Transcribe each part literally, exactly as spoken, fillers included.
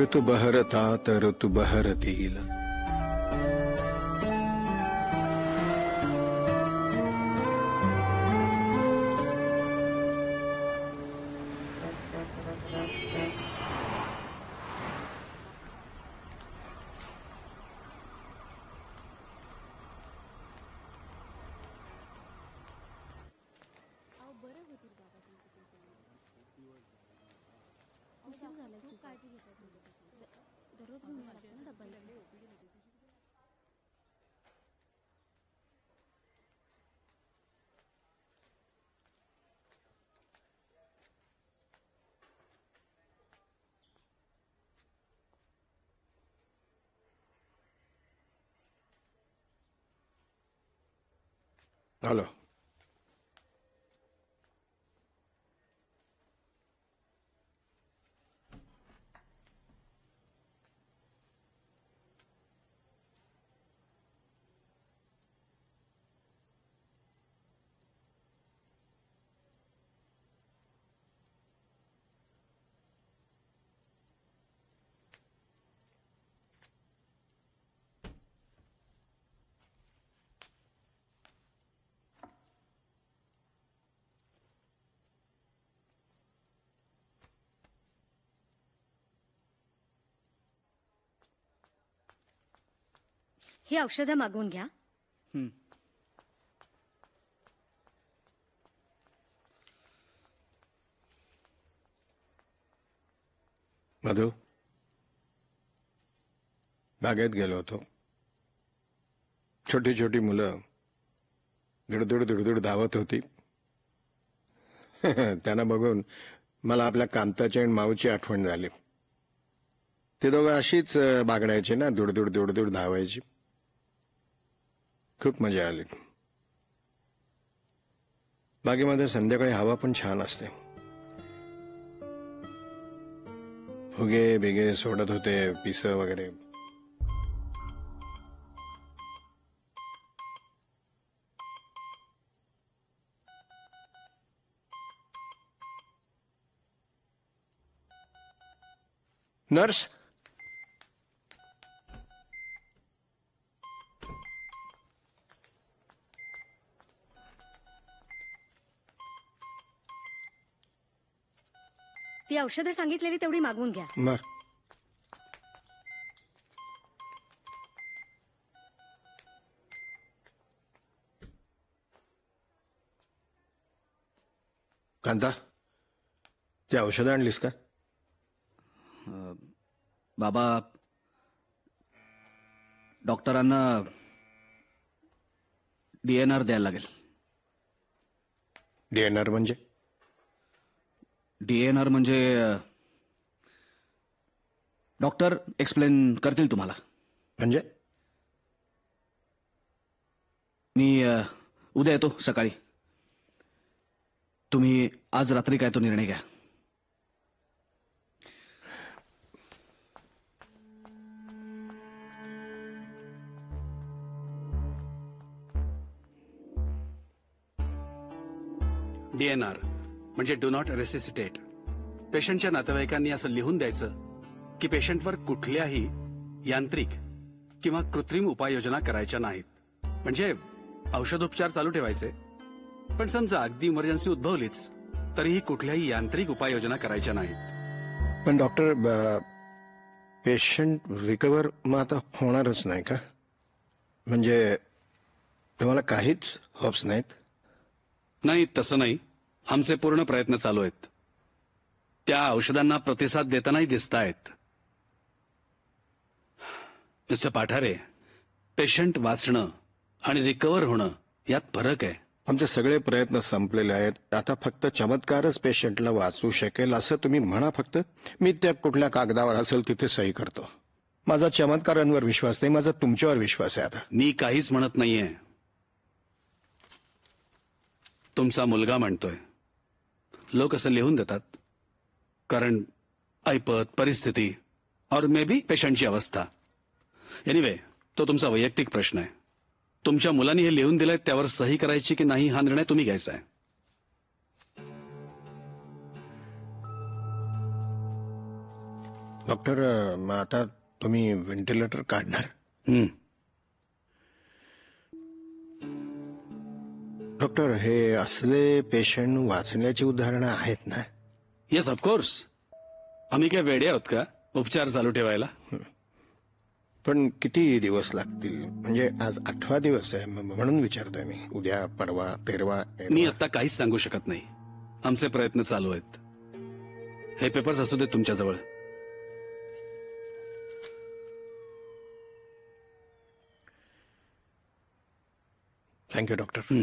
ऋतू बहरतात ऋतू बहरतील. हॅलो. ही औषधं मागवून घ्या. मधु, बागेत गेलो होतो. छोटी छोटी मुलं दुडदुड दुडदुड धावत होती. त्यांना बघून मला आपल्या कांताची आणि माऊची आठवण झाली. ते दोघं अशीच बागडायचे ना, दुडदुड दुडदुड धावायची. खूप मजा आली. बागेमध्ये संध्याकाळी हवा पण छान असते. फुगे बिगे सोडत होते, पिस वगैरे. नर्स, ती औषधं सांगितलेली तेवढी मागवून घ्या. बर. कांता, ती औषधं आणलीस का? बाबा, डॉक्टरांना डीएनआर द्यायला लागेल. डीएनआर म्हणजे? डीएनआर म्हणजे डॉक्टर एक्सप्लेन करतील तुम्हाला. म्हणजे? मी उद्या येतो सकाळी. तुम्ही आज रात्री काय तो निर्णय घ्या. डीएनआर म्हणजे डू नॉट रेसिसिटेट. पेशंटच्या नातेवाईकांनी असं लिहून द्यायचं की पेशंटवर कुठल्याही यांत्रिक किंवा कृत्रिम उपाययोजना करायच्या नाहीत. म्हणजे औषधोपचार चालू ठेवायचे, पण समजा अगदी इमर्जन्सी उद्भवलीच तरीही कुठल्याही यांत्रिक उपाययोजना करायच्या नाहीत. पण डॉक्टर, पेशंट रिकवर मग आता होणारच नाही का? म्हणजे तुम्हाला काहीच होप्स नाहीत? नाही, तसं नाही. आमचे पूर्ण प्रयत्न चालू आहेत. त्या औषधांना प्रतिसाद देतानाही दिसतायत. मिस्टर पाठारे, पेशंट वाचणं आणि रिकवर होणं यात फरक आहे. आमचे सगळे प्रयत्न संपलेले आहेत. आता फक्त चमत्कारच पेशंटला वाचवू शकेल असं तुम्ही म्हणा फक्त. मी त्या कुठल्या कागदावर असेल तिथे सही करतो. माझा चमत्कारांवर विश्वास नाही, माझा तुमच्यावर विश्वास आहे. आता मी काहीच म्हणत नाहीये. तुमचा मुलगा म्हणतोय. लोक असं लिहून देतात कारण ऐपत, परिस्थिती और मे बी पेशंटची अवस्था. एनिवे, तो तुमचा वैयक्तिक प्रश्न आहे. तुमच्या मुलांनी हे लिहून दिलंय त्यावर सही करायची की नाही हा निर्णय तुम्ही घ्यायचा आहे. डॉक्टर मग आता तुम्ही व्हेंटिलेटर काढणार? हं. डॉक्टर हे असले पेशंट वाचण्याची उदाहरणं आहेत ना? Yes of course. आम्ही काय वेडे आहोत का उपचार चालू ठेवायला? पण किती दिवस लागतील? म्हणजे आज आठवा दिवस आहे म- म्हणून विचारतोय मी. उद्या परवा तेरवा तेरवा. मी आता काहीच सांगू शकत नाही. आमचे प्रयत्न चालू आहेत. हे पेपर्स असू देत तुमच्याजवळ. Thank you doctor. हं.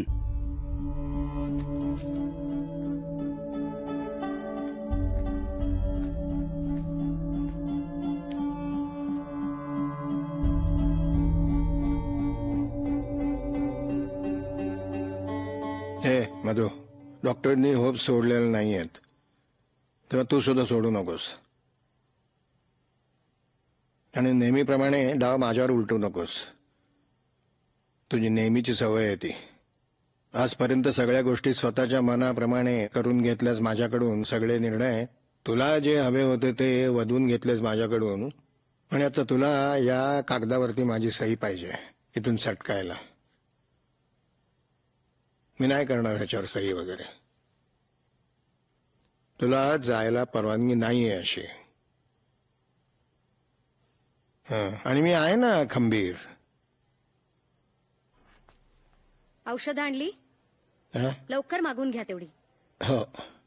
हे मधू, डॉक्टरनी होप सोडलेले नाही आहेत, तेव्हा तू सुद्धा सोडू नकोस. आणि नेहमीप्रमाणे डाव माझ्यावर उलटू नकोस. तुझी नेहमीची सवय आहे ती. आजपर्यंत सगळ्या गोष्टी स्वतःच्या मनाप्रमाणे करून घेतल्यास माझ्याकडून. सगळे निर्णय तुला जे हवे होते ते वधून घेतलेस माझ्याकडून. आणि आता तुला या कागदावरती माझी सही पाहिजे इथून सटकायला. मी नाही करणार ह्याच्यावर सही वगैरे. तुला जायला परवानगी नाहीये अशी. हं, आणि मी आहे ना खंबीर. औषधं आणली? हं? लवकर मागून घ्या तेवढी. हो.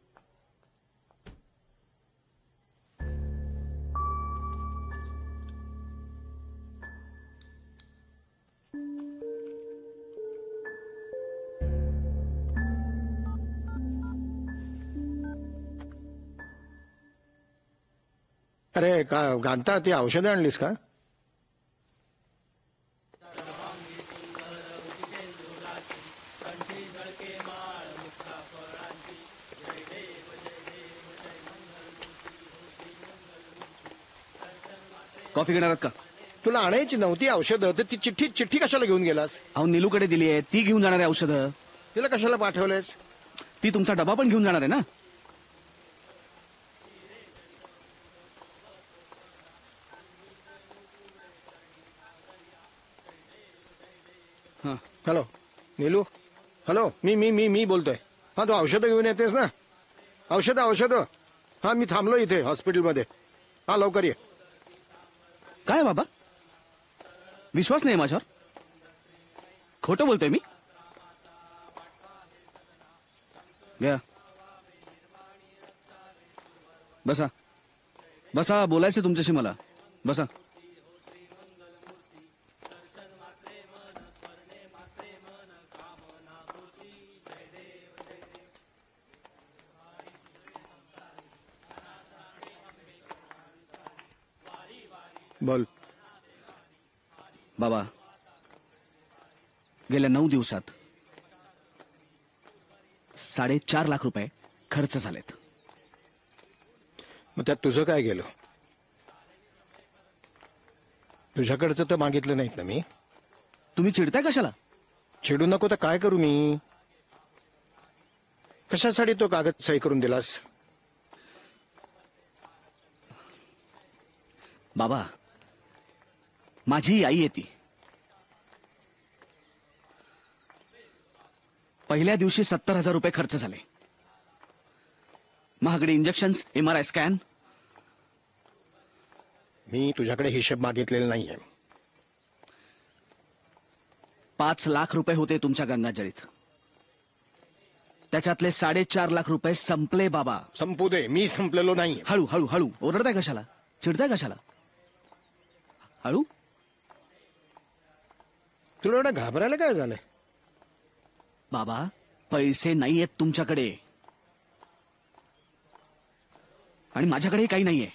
अरे का कांता, ती औषधं आणलीस का? कॉफी घेणार आहात का? तुला आणायची नव्हती औषधं तर ती चिठ्ठी चिठ्ठी कशाला घेऊन गेलास? अहो नीलूकडे दिली आहे, ती घेऊन जाणार आहे औषधं. तिला कशाला पाठवलंयस? ती तुमचा डबा पण घेऊन जाणार आहे ना? हा. हॅलो नीलू, हॅलो, मी मी मी मी बोलतोय. हा, तू औषधं घेऊन येतेस ना? औषधं औषधं हा, मी थांबलो इथे हॉस्पिटलमध्ये. हा, लवकर ये. काय बाबा, विश्वास नाही माझ्यावर? खोटं बोलतोय मी? घ्या, बसा बसा, बोलायचं तुमच्याशी मला. बसा. बोल. बाबा, गेल्या नऊ दिवसात साडेचार लाख रुपये खर्च झालेत. मग त्यात तुझं काय गेलं? तुझ्याकडचं तर मागितलं नाहीत ना मी. तुम्ही चिडताय कशाला? चिडू नको तर काय करू मी? कशासाठी तो कागद सही करून दिलास? बाबा, माझी आई आहे ती. पहिल्या दिवशी सत्तर हजार रुपये खर्च झाले. महागडे इंजेक्शन्स, एमआरआय स्कॅन. मी तुझ्याकडे हिशेब मागितलेला नाहीये. पाच लाख रुपये होते तुमच्या गंगाजळीत. त्याच्यातले साडेचार लाख रुपये संपले बाबा. संपू दे, मी संपलेलो नाही. हळू हळू हळू. ओरडताय कशाला? चिडताय कशाला? हळू. तुला एवढं घाबरायला काय झालंय? बाबा, पैसे नाही आहेत तुमच्याकडे आणि माझ्याकडेही काही नाहीये.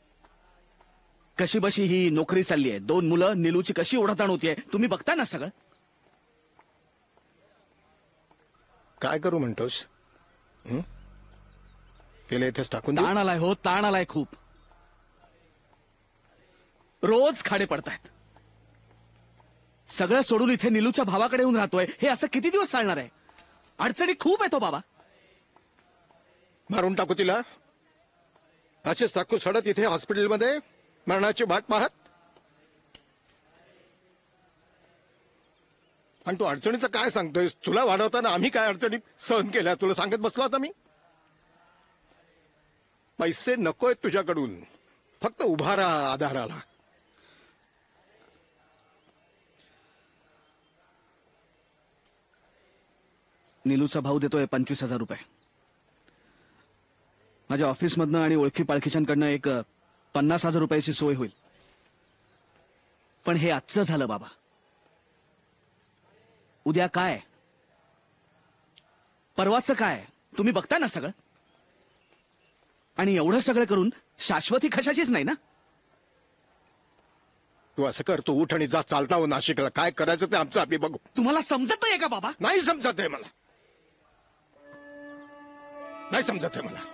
कशी बशी ही नोकरी चालली आहे. दोन मुलं, निलूची कशी ओढाताण होतीये तुम्ही बघताय ना सगळं. काय करू म्हणतोस? हं? केलं इथेच टाकून देऊ? ताण आलाय हो, ताण आलाय खूप. रोज खाडे पडतायत. सगळं सोडून इथे निलूच्या भावाकडे येऊन राहतोय. हे असं किती दिवस चालणार आहे? अडचणी खूप येतो बाबा. मारून टाकू तिला? असेच टाकू सडत इथे हॉस्पिटलमध्ये? मरणाची वाट पाहत. आणि तू अडचणीचं काय सांगतोयस? तुला वाढवताना आम्ही काय अडचणी सहन केल्या तुला सांगत बसलो आता मी. पैसे नकोय तुझ्याकडून, फक्त उभा राहा आधाराला. नीलूचा भाऊ देतोय पंचवीस हजार रुपये. माझ्या ऑफिसमधनं आणि ओळखी पाळखीच्यांकडनं एक अ, पन्नास हजार रुपयाची सोय होईल. पण हे आजचं झालं बाबा. उद्या काय, परवाचं काय तुम्ही बघताय ना सगळं. आणि एवढं सगळं करून शाश्वती कशाचीच नाही ना. तू असं कर, तू उठ आणि जा चालता हो नाशिकला. काय करायचं ते आमचं आम्ही बघू. तुम्हाला समजत नाहीये का बाबा? नाही समजत आहे मला, नाही समजत आहे मला.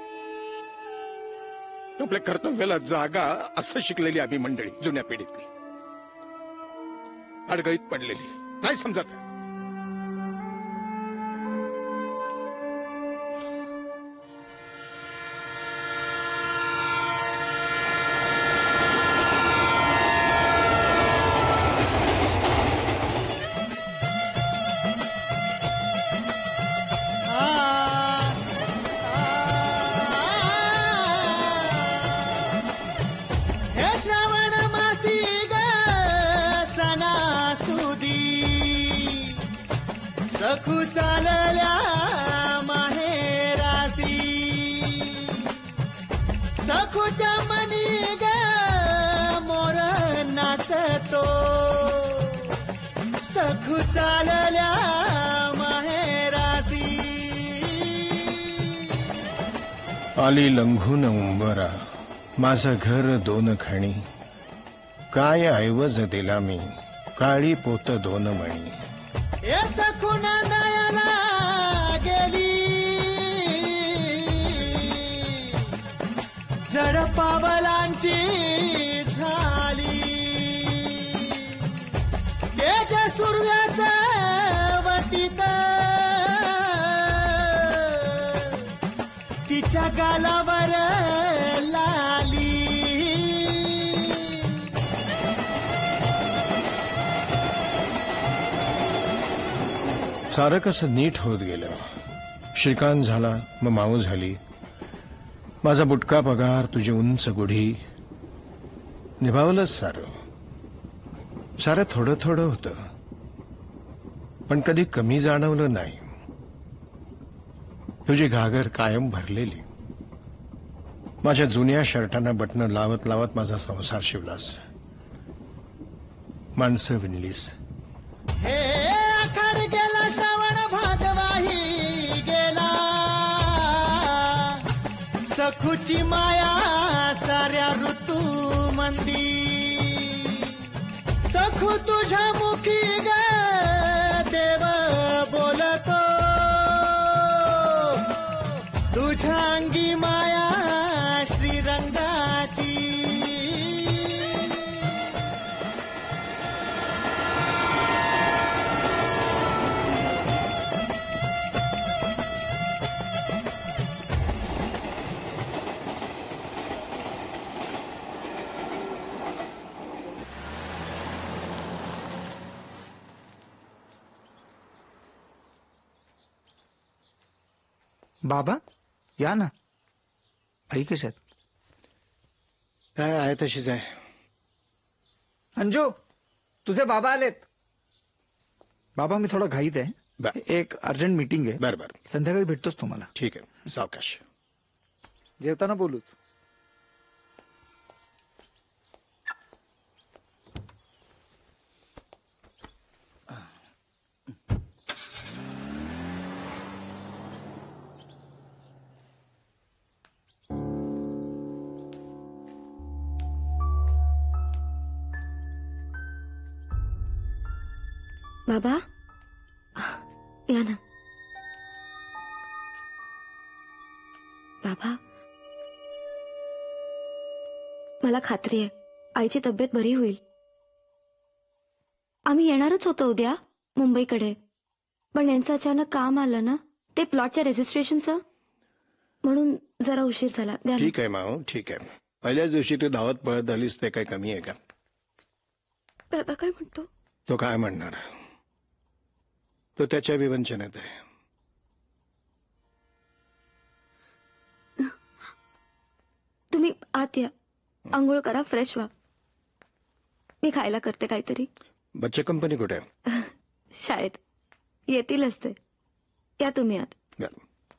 आपल्या कर्तव्याला जागा असं शिकलेली आम्ही मंडळी, जुन्या पिढीतली, अडगळीत पडलेली. नाही समजत आहे. हे श्रावण मासी ग सणासुदी सखू चालल्या माहेरासी सखूच्या मनी ग मोर नाचतो सखू चालल्या माहेरासी आली लंघून उंबरा माझं घर दोन खणी काय ऐवज दिला मी काळी पोत दोन मणी. हे सखून नयना गेली जड पावलांची झाली तेज सूर्याचं वटीत तिच्या गालावर लाली सारं कसं नीट होत गेलं. श्रीकांत झाला, मग माऊ झाली. माझा बुटका पगार, तुझी उंच गुढी, निभावलंच सारं. सारं थोडं थोडं होतं, पण कधी कमी जाणवलं नाही. तुझी घागर कायम भरलेली. माझ्या जुन्या शर्टांना बटणं लावत लावत माझा संसार शिवलास, माणसं विणलीस. हे आखाड गेला श्रावण भागवाही गेला सखूची माया साऱ्या ऋतू मंदी सखू तुझ्या मुखी ग देव बोलतो तुझ्या अंगी माया श्रीरंगाची बाबा या ना. आई कशा आहेत? काय आहे तशीच आहे. अंजू तुझे बाबा आलेत. बाबा मी थोडा घाईत आहे. बर. एक अर्जंट मीटिंग आहे. बर बर संध्याकाळी भेटतोच तुम्हाला. ठीक आहे, सावकाश. जेवताना बोलूच. बाबा या ना. बाबा मला खात्री आहे आईची तब्येत बरी होईल. आम्ही येणारच होतो उद्या मुंबईकडे, पण यांचं अचानक काम आलं ना ते प्लॉटच्या रजिस्ट्रेशनचं, म्हणून जरा उशीर झाला. द्या ना. ठीक आहे माऊ, ठीक आहे. पहिल्याच दिवशी तू धावत पळत आलीस ते काही कमी आहे का? दादा काय म्हणतो? तो काय म्हणणार? तो त्याच्या विवंचनेत आहे. तुम्ही आत या, आंघोळ करा, फ्रेश व्हा. मी खायला करते काहीतरी. बच्चे कंपनी कुठे आहे? शाळेत येतीलच ते. या तुम्ही आत. बरं.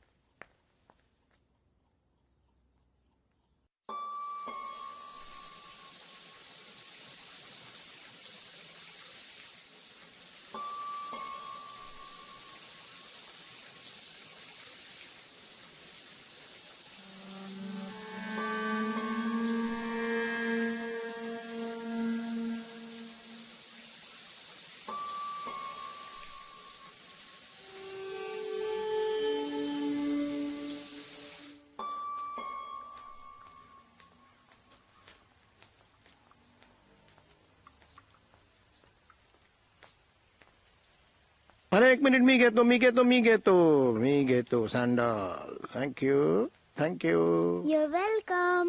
अरे एक मिनिट, मी घेतो मी घेतो मी घेतो मी घेतो sandal. Thank you thank you. You're welcome.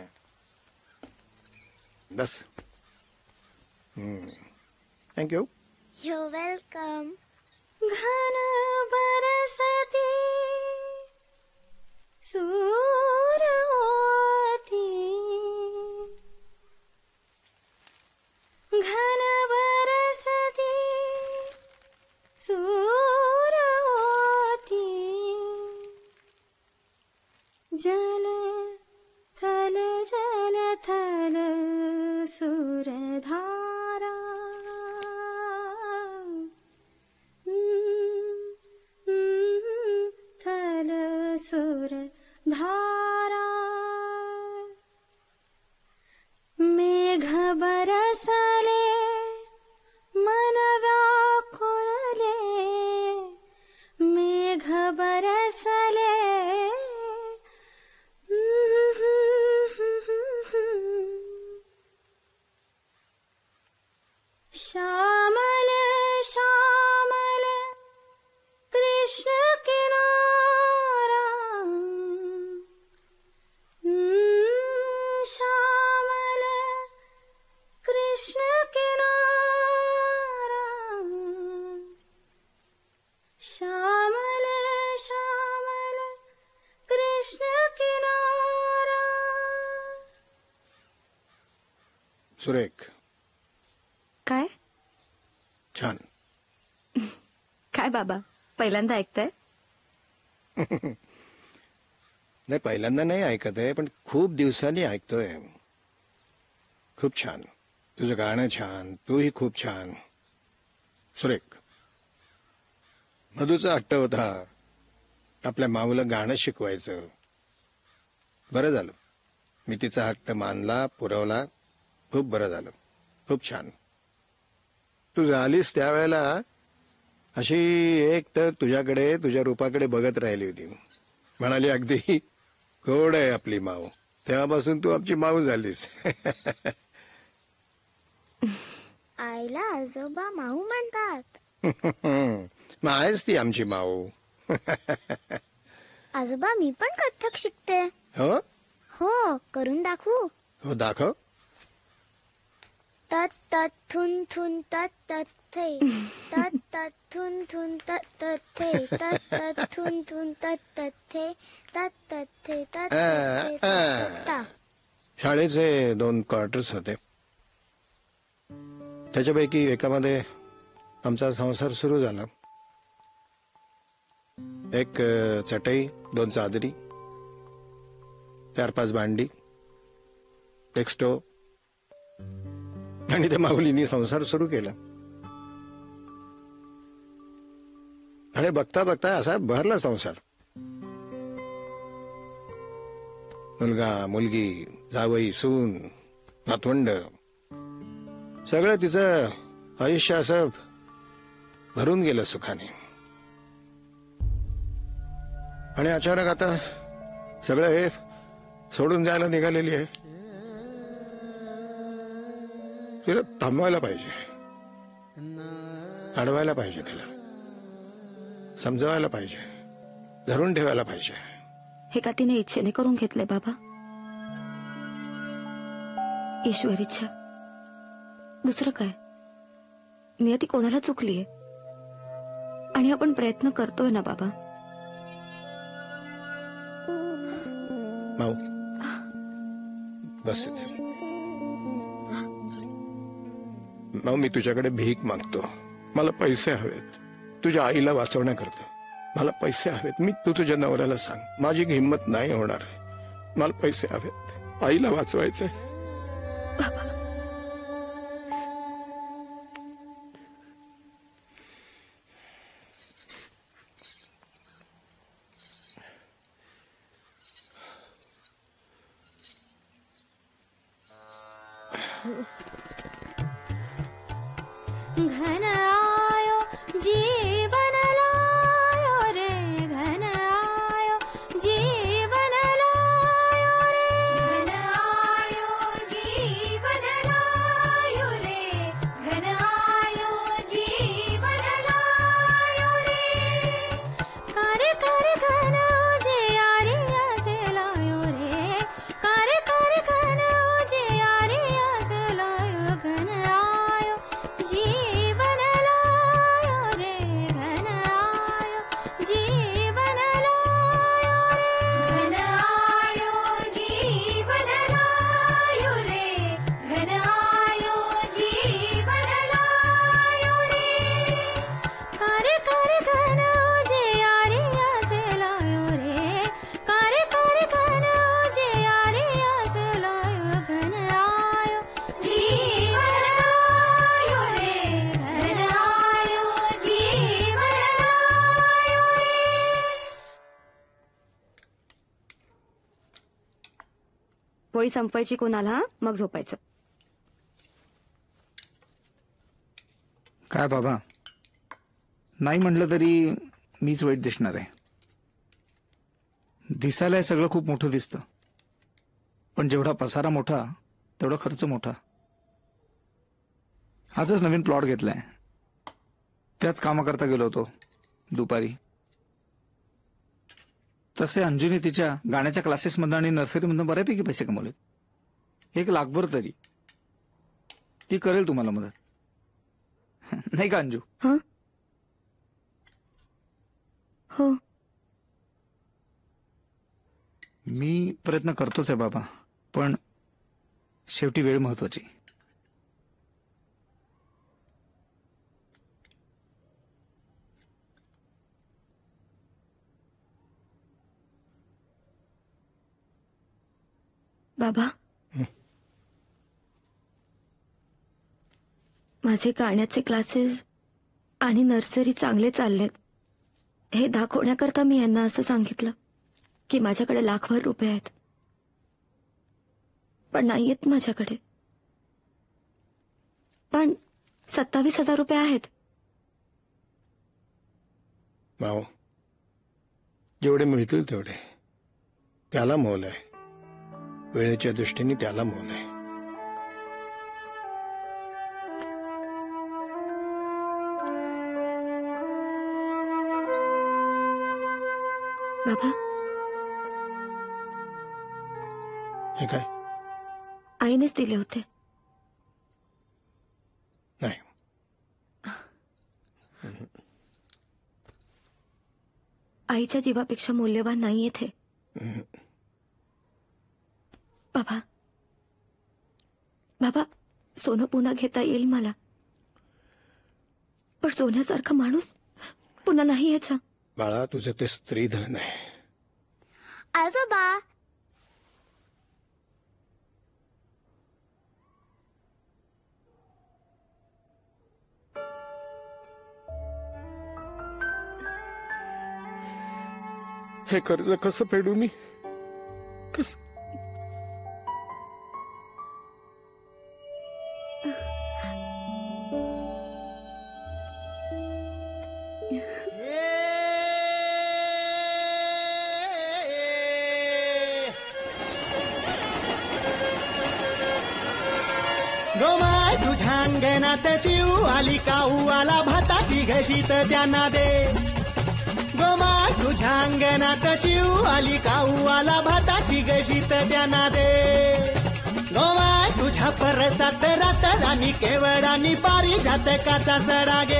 बस. थँक्यू. You're welcome. घन बरसती सूर होती, घन बरसती सूर होती, जल थल जल थल सुरधारा, थल सुर धारा, मेघ बरसले मन व्याकुळले, मेघ बरसले श्यामल श्यामल कृष्ण किनारा, श्यामल कृष्ण किनारा, श्यामल श्यामल कृष्ण किनारा. सुरेख. काय छान. काय बाबा, पहिल्यांदा ऐकताय? नाही, पहिल्यांदा नाही ऐकत आहे, पण खूप दिवसांनी ऐकतोय. खूप छान. तुझं गाणं छान, तूही खूप छान. सुरेख. मधूचा हट्ट होता आपल्या माऊला गाणं शिकवायचं. बरं झालं, मी तिचा हट्ट मानला, पुरवला. खूप बरं झालं. खूप छान. तू झालीस त्यावेळेला अशी एकटक तुझ्याकडे, तुझ्या रूपाकडे बघत राहिली होती. म्हणाली अगदी गोड आहे आपली माऊ. तेव्हापासून तू आमची माऊ झालीस. आईला आजोबा माऊ म्हणतात. मग आहेस ती आमची माऊ. आजोबा मी पण कथ्थक शिकते. हो हो, करून दाखवू? हो, दाखव. तत तत थुन थुन तत तत थे, तत तत थुन थुन तत तत थे, तत तत थुन थुन तत तत थे, तत तत थे, तत तत थे, तत तत. शाळेचे दोन क्वार्टर्स होते. त्याच्यापैकी एकामध्ये आमचा संसार सुरू झाला. एक अ, चटई, दोन चादरी, चार पाच भांडी, एक स्टोव, आणि त्या माऊलींनी संसार सुरू केला. आणि बघता बघता असा भरला संसार. मुलगा, मुलगी, जावई, सून, नातवंड, सगळं तिचं आयुष्य असं भरून गेलं सुखाने. आणि अचानक आता सगळं हे सोडून जायला निघालेली आहे. तिला थांबवायला पाहिजे, अडवायला पाहिजे, तिला समजवायला पाहिजे, धरून ठेवायला पाहिजे. हे का तिने इच्छेने करून घेतले बाबा? ईश्वर इच्छा, दुसरं काय. नियती कोणाला चुकलीये आणि आपण प्रयत्न करतोय ना बाबा. माऊ बस इथे. माऊ मी तुझ्याकडे भीक मागतो. मला पैसे हवेत तुझ्या आईला वाचवण्याकरता. मला पैसे हवेत. मी तू तुझ्या नवऱ्याला सांग, माझी हिंमत नाही होणार. मला पैसे हवेत. आईला वाचवायचंय. बाबा घन आयो जीवन लायो रे, घन आयो जीवन लायो रे, घन आयो जीवन लायो रे, घन आयो जीवन लायो रे. कार्य कार्य घन जे यारी असे लायो रे, कार्य कार्य घन जे यारी असे लायो. घन आयो जीवन लायो रे, घन आयो जीवन लायो रे, घन आयो जीवन लायो रे, घन आयो जीवन लायो रे. कार्य कार्य घन जे यारी असे लायो रे, कार्य कार्य घन जे यारी असे लायो. घन आयो जीवन लायो रे, घन आयो जीवन लायो रे. पोळी संपायची कोणाला, हा? मग झोपायचं. काय बाबा, नाही म्हटलं तरी मीच वाईट दिसणार आहे. दिसायला हे सगळं खूप मोठं दिसतं, पण जेवढा पसारा मोठा तेवढा खर्च मोठा. आजच नवीन प्लॉट घेतलाय, त्याच कामाकरता गेलो होतो दुपारी. तसे अंजुनी तिच्या गाण्याच्या क्लासेसमधून आणि नर्सरीमधून बऱ्यापैकी पैसे कमवलेत. एक लाखभर तरी. ती करेल तुम्हाला मदत, नाही का अंजू? हा हो. मी प्रयत्न करतोच आहे बाबा, पण शेवटी वेळ महत्वाची. बाबा माझे गाण्याचे क्लासेस आणि नर्सरी चांगले चाललेत हे दाखवण्याकरता मी यांना असं सांगितलं की माझ्याकडे लाखभर रुपये आहेत, पण नाहीयेत माझ्याकडे. पण सत्तावीस हजार रुपये आहेत. माऊ जेवढे मिळतील तेवढे. त्याला मोल आहे. वेळेच्या दृष्टीने त्याला मोल आहे. बाबा हे काय? आईनेच दिले होते. नाही. आईच्या जीवापेक्षा मूल्यवान नाहीये ते. बाबा बाबा सोनं पुन्हा घेता येईल मला, पण सोन्यासारखा माणूस पुन्हा नाही यायचा. बाळा तुझं ते स्त्रीधन आहे. आजोबा हे कर्ज कसं फेडू मी? कसं? गोमाय तुझ्या अंगणात चिऊ आली काऊ आला भाताची घशीत त्यांना दे. गोमाय तुझ्या अंगणात चिऊ आली काऊ आला भाताची घशीत त्यांना दे. गोमाय तुझ्या परसात रातराणी केवळानी पारिजातकाचा सडा गे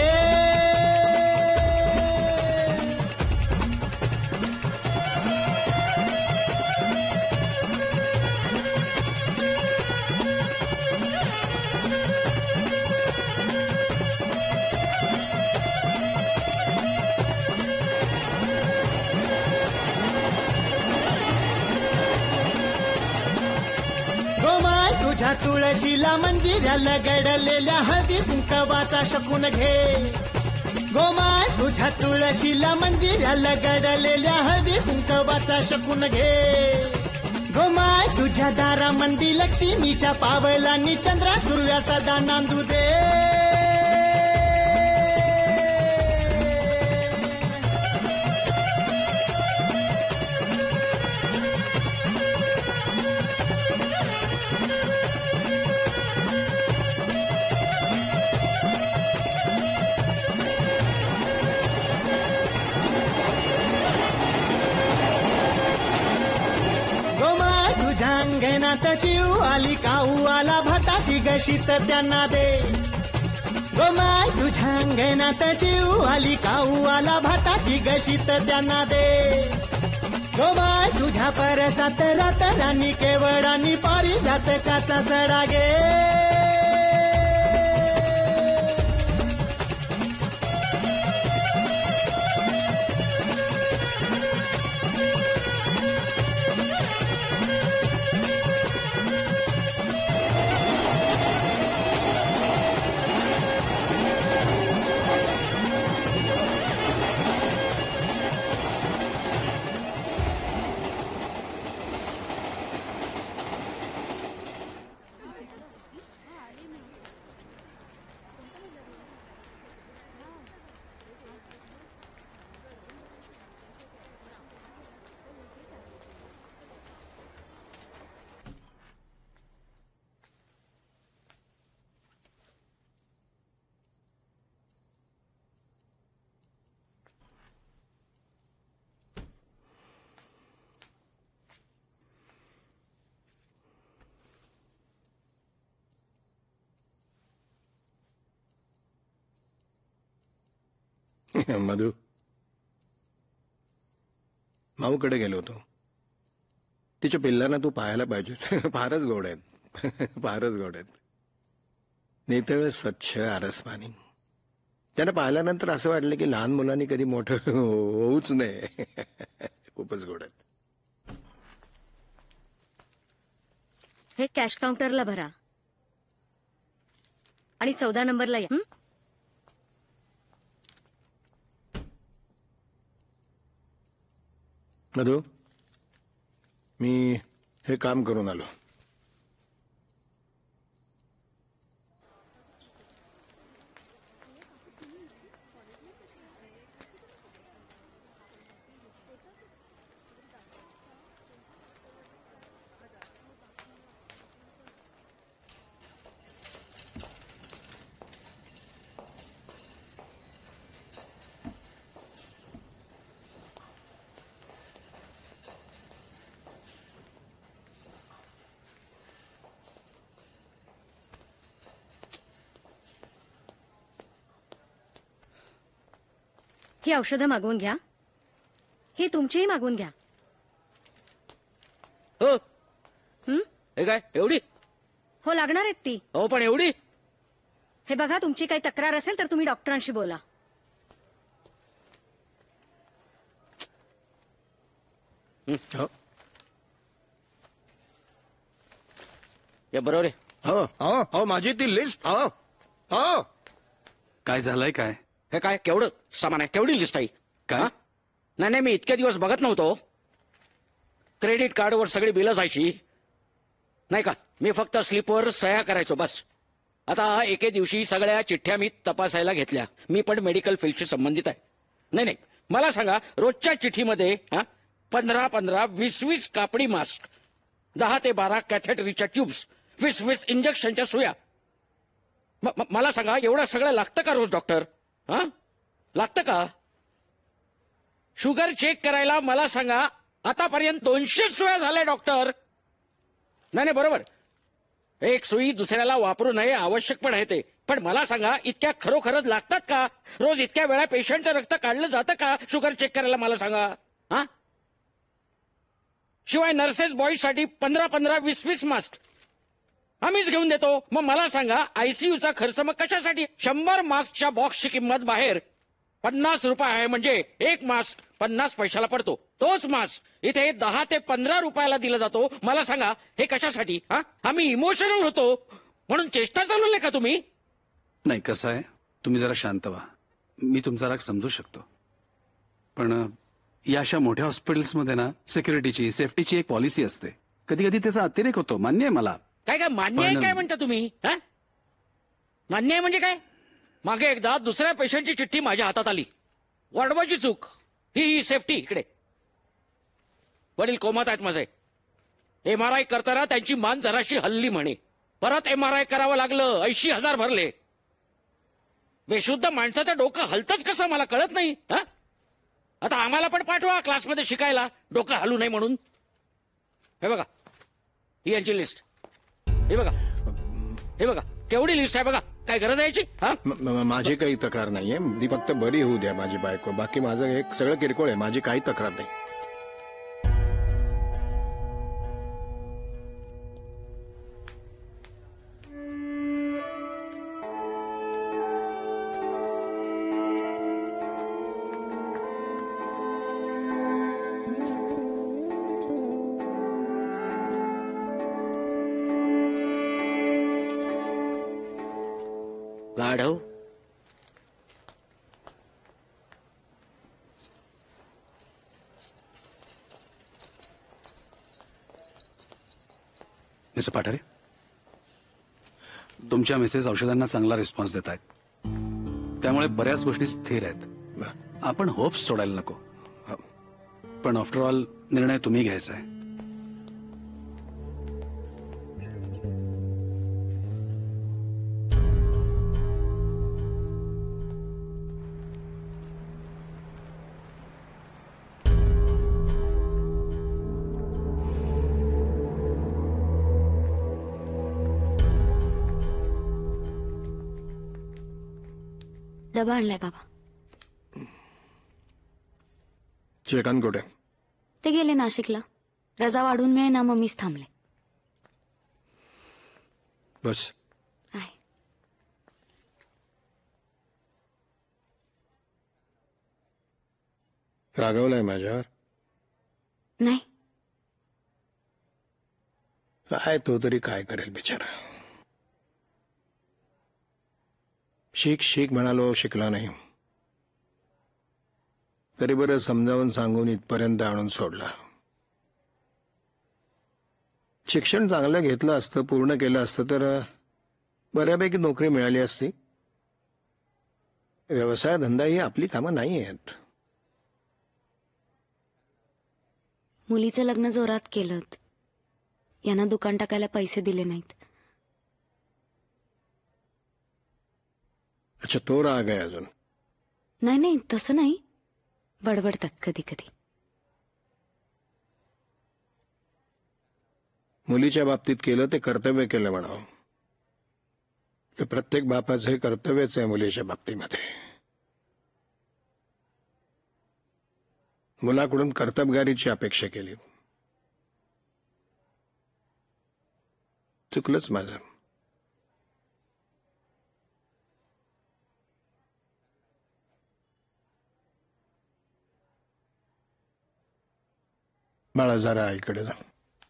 गोमाय तुझ्या तुळशीला मंजिऱ्याला गडलेल्या हळदी कुंकवाचा शकून घे गोमाय तुझ्या तुळशीला मंजिऱ्याला गडलेल्या हळदी कुंकवाचा शकून घे गोमाय तुझ्या दारामंदी लक्ष्मीच्या पावलांनी चंद्रा सुरव्या सदा नांदू दे गोमाय तुझ्या अंगणात चिऊ आली काऊ आला भाताची गशीत त्यांना दे गोमाय तुझ्या अंगणात चिऊ आली काऊ आला भाताची गशीत त्यांना दे गोमाय तुझ्या परसात रातराणी केवळानी पारिजातकाचा सडा गे मधू माऊकडे गेलो होतो तिच्या पिल्लांना तू पाहायला पाहिजे फारच गोड आहेत फारच गोड आहेत नितळ स्वच्छ आरसपाणी त्यांना पाहिल्यानंतर असं वाटलं की लहान मुलांनी कधी मोठं होऊच नये खूपच गोड आहेत हे कॅश काउंटरला भरा आणि चौदा नंबरला या हं? मधू मी हे काम करून आलो ही औषधं मागवून घ्या ही तुमचीही मागवून घ्या हो हं? हे काय एवढी हो लागणार आहेत ती हो पण एवढी हे बघा तुमची काही तक्रार असेल तर तुम्ही डॉक्टरांशी बोला हो या बरोबर आहे हो हो हो माझी ती लिस्ट हो हो काय झालंय काय हे काय केवढं सामान आहे केवढी लिस्ट आहे काय? हा? नाही नाही मी इतके दिवस बघत नव्हतो क्रेडिट कार्डवर सगळी बिलं जायची नाही का मी फक्त स्लिपवर सह्या करायचो बस आता एके दिवशी सगळ्या चिठ्ठ्या मी तपासायला घेतल्या मी पण मेडिकल फील्डशी संबंधित आहे नाही नाही मला सांगा रोजच्या चिठ्ठीमध्ये हा पंधरा पंधरा वीस वीस कापडी मास्क दहा ते बारा कॅथेटरीच्या ट्यूब्स वीस वीस इंजेक्शनच्या सुया म- म- मला सांगा एवढं सगळं लागतं का रोज डॉक्टर हा लागतं का शुगर चेक करायला मला सांगा आतापर्यंत दोनशे सुया झाल्या डॉक्टर नाही नाही बरोबर एक सुई दुसऱ्याला वापरू नये आवश्यक पण आहे ते. पण मला सांगा, इतक्या खरोखरच लागतात का? रोज इतक्या वेळा पेशंटचं रक्त काढलं जातं का शुगर चेक करायला? मला सांगा. हा, शिवाय नर्सेस बॉईजसाठी पंधरा पंधरा वीस वीस मास्क आम्हीच घेऊन देतो. मग मला सांगा, आयसीयूचा खर्च मग कशासाठी? शंभर मास्कच्या बॉक्सची किंमत बाहेर पन्नास रुपये आहे, म्हणजे एक मास्क पन्नास पैशाला पडतो. तोच मास्क इथे दहा ते पंधरा रुपयाला दिला जातो. मला सांगा, हे कशासाठी? हा, आम्ही इमोशनल होतो म्हणून चेष्टा चालवले का तुम्ही? नाही, कसं आहे, तुम्ही जरा शांत व्हा. मी तुमचा राग समजू शकतो, पण अ, या अशा मोठ्या हॉस्पिटल्समध्ये ना सिक्युरिटीची सेफ्टीची एक पॉलिसी असते. कधी कधी त्याचा अतिरेक होतो, मान्य आहे मला. काय काय मान्य आहे पण- काय म्हणता तुम्ही? हा, मान्य आहे म्हणजे काय? मागे एकदा दुसऱ्या पेशंटची चिठ्ठी माझ्या हातात आली. वाढवायची चूक. ही सेफ्टी इकडे. वडील कोमात आहेत माझे. एमआरआय करताना त्यांची मान जराशी हल्ली म्हणे. परत एमआरआय करावं लागलं. ऐंशी हजार भरले. बेशुद्ध माणसाचं डोकं हलतच कसं मला कळत नाही. हा, आता आम्हाला पण पाठवा क्लासमध्ये शिकायला, डोकं हलू नये म्हणून. हे बघा, ही यांची लिस्ट. हे बघा, हे बघा, केवढी लिस्ट आहे बघा. काय गरज आहे याची? हा, म- म- माझी काही तक्रार नाहीये. ती फक्त बरी होऊ द्या माझी बायको. बाकी माझं एक सगळं किरकोळ आहे. माझी काही तक्रार नाही. गाढव. मिस्टर पाठारे, तुमच्या मिसेस औषधांना चांगला रिस्पॉन्स देत आहेत, त्यामुळे बऱ्याच गोष्टी स्थिर आहेत. आपण होप्स सोडायला नको. पण आफ्टर ऑल निर्णय तुम्ही घ्यायचा आहे. डबा आणलाय बाबा. चेतन कुठे? ते गेले नाशिकला. रजा वाढून मिळेना, मग मीच थांबले. बस. आहे. रागवलाय माझ्यावर? नाही. काय तो तरी काय करेल बिचारा. शिक शिक म्हणालो, शिकला नाही. तरी बरं समजावून सांगून इथपर्यंत आणून सोडला. शिक्षण चांगलं घेतलं असतं, पूर्ण केलं असतं तर बऱ्यापैकी नोकरी मिळाली असती. व्यवसाय धंदा ही आपली कामं नाही आहेत. मुलीचं लग्न जोरात केलं. यांना दुकान टाकायला पैसे दिले नाहीत. अच्छा, तो राग आहे अजून? नाही नाही, तसं नाही. बडबडतात कधी कधी. मुलीच्या बाबतीत केलं ते कर्तव्य केलं म्हणावं. ते प्रत्येक बापाचं हे कर्तव्यच आहे मुलीच्या बाबतीमध्ये. मुलाकडून कर्तबगारीची अपेक्षा केली. चुकलंच माझं. बाळा जरा आईकडे जा.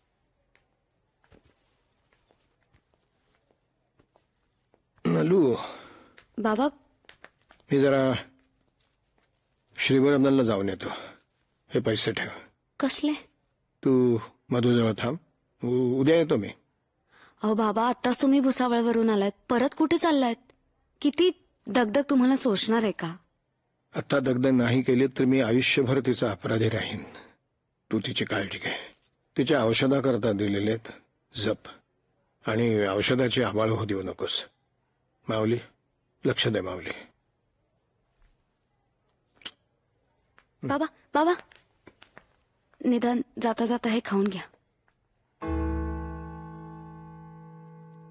नलू, बाबा, मी जरा श्रीवरंदनला जाऊन येतो. हे पैसे ठेव. कसले? तू मधुजवळ थांब. उ- उद्या येतो मी. अहो बाबा, आत्ताच तुम्ही भुसावळवरून आलात, परत कुठे चाललायत? किती दगदग तुम्हाला सोसणार आहे का? आता दगदग नाही केली तर मी आयुष्यभर तिचा अपराधी राहीन. तू तिची काळजी घे. तिच्या औषधाकरता दिलेलेत जप, आणि औषधाची आवाळ होऊ देऊ नकोस. माऊली, लक्ष दे माऊली. बाबा बाबा, निदान जाता जाता हे खाऊन घ्या.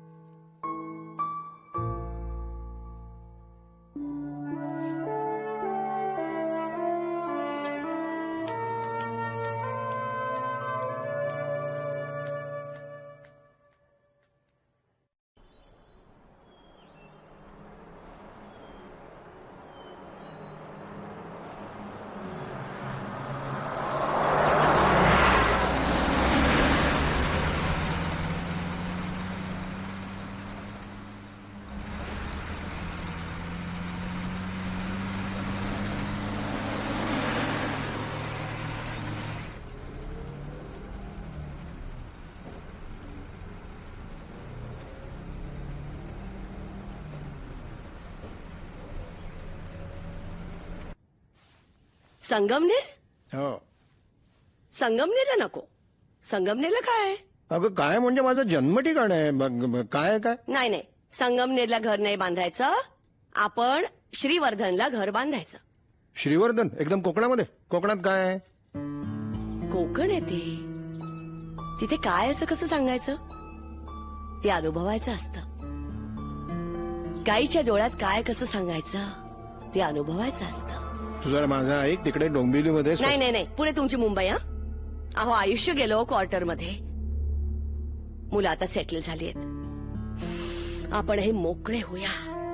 संगमनेर हो संगमनेरला नको. संगमनेरला काय आहे? अगं काय म्हणजे माझं जन्म ठिकाण आहे. मग- मग काय काय नाही नाही, संगमनेरला घर नाही बांधायचं. आपण श्रीवर्धनला घर बांधायचं. श्रीवर्धन एकदम कोकणामध्ये. कोकणात काय आहे? कोकण आहे ते. तिथे काय असं कसं सांगायचं, ते अनुभवायचं असतं. गाईच्या डोळ्यात काय कसं सांगायचं, ते अनुभवायचं असतं. तू जरा माझा ऐक, तिकडे डोंबिवलीमध्ये स्वस्त- नाही नाही नाही, पुरे तुमची मुंबई. हा अहो, आयुष्य गेलो क्वार्टर मध्ये. मुलं आता सेटल झाली आहेत. आपण हे मोकळे होऊया.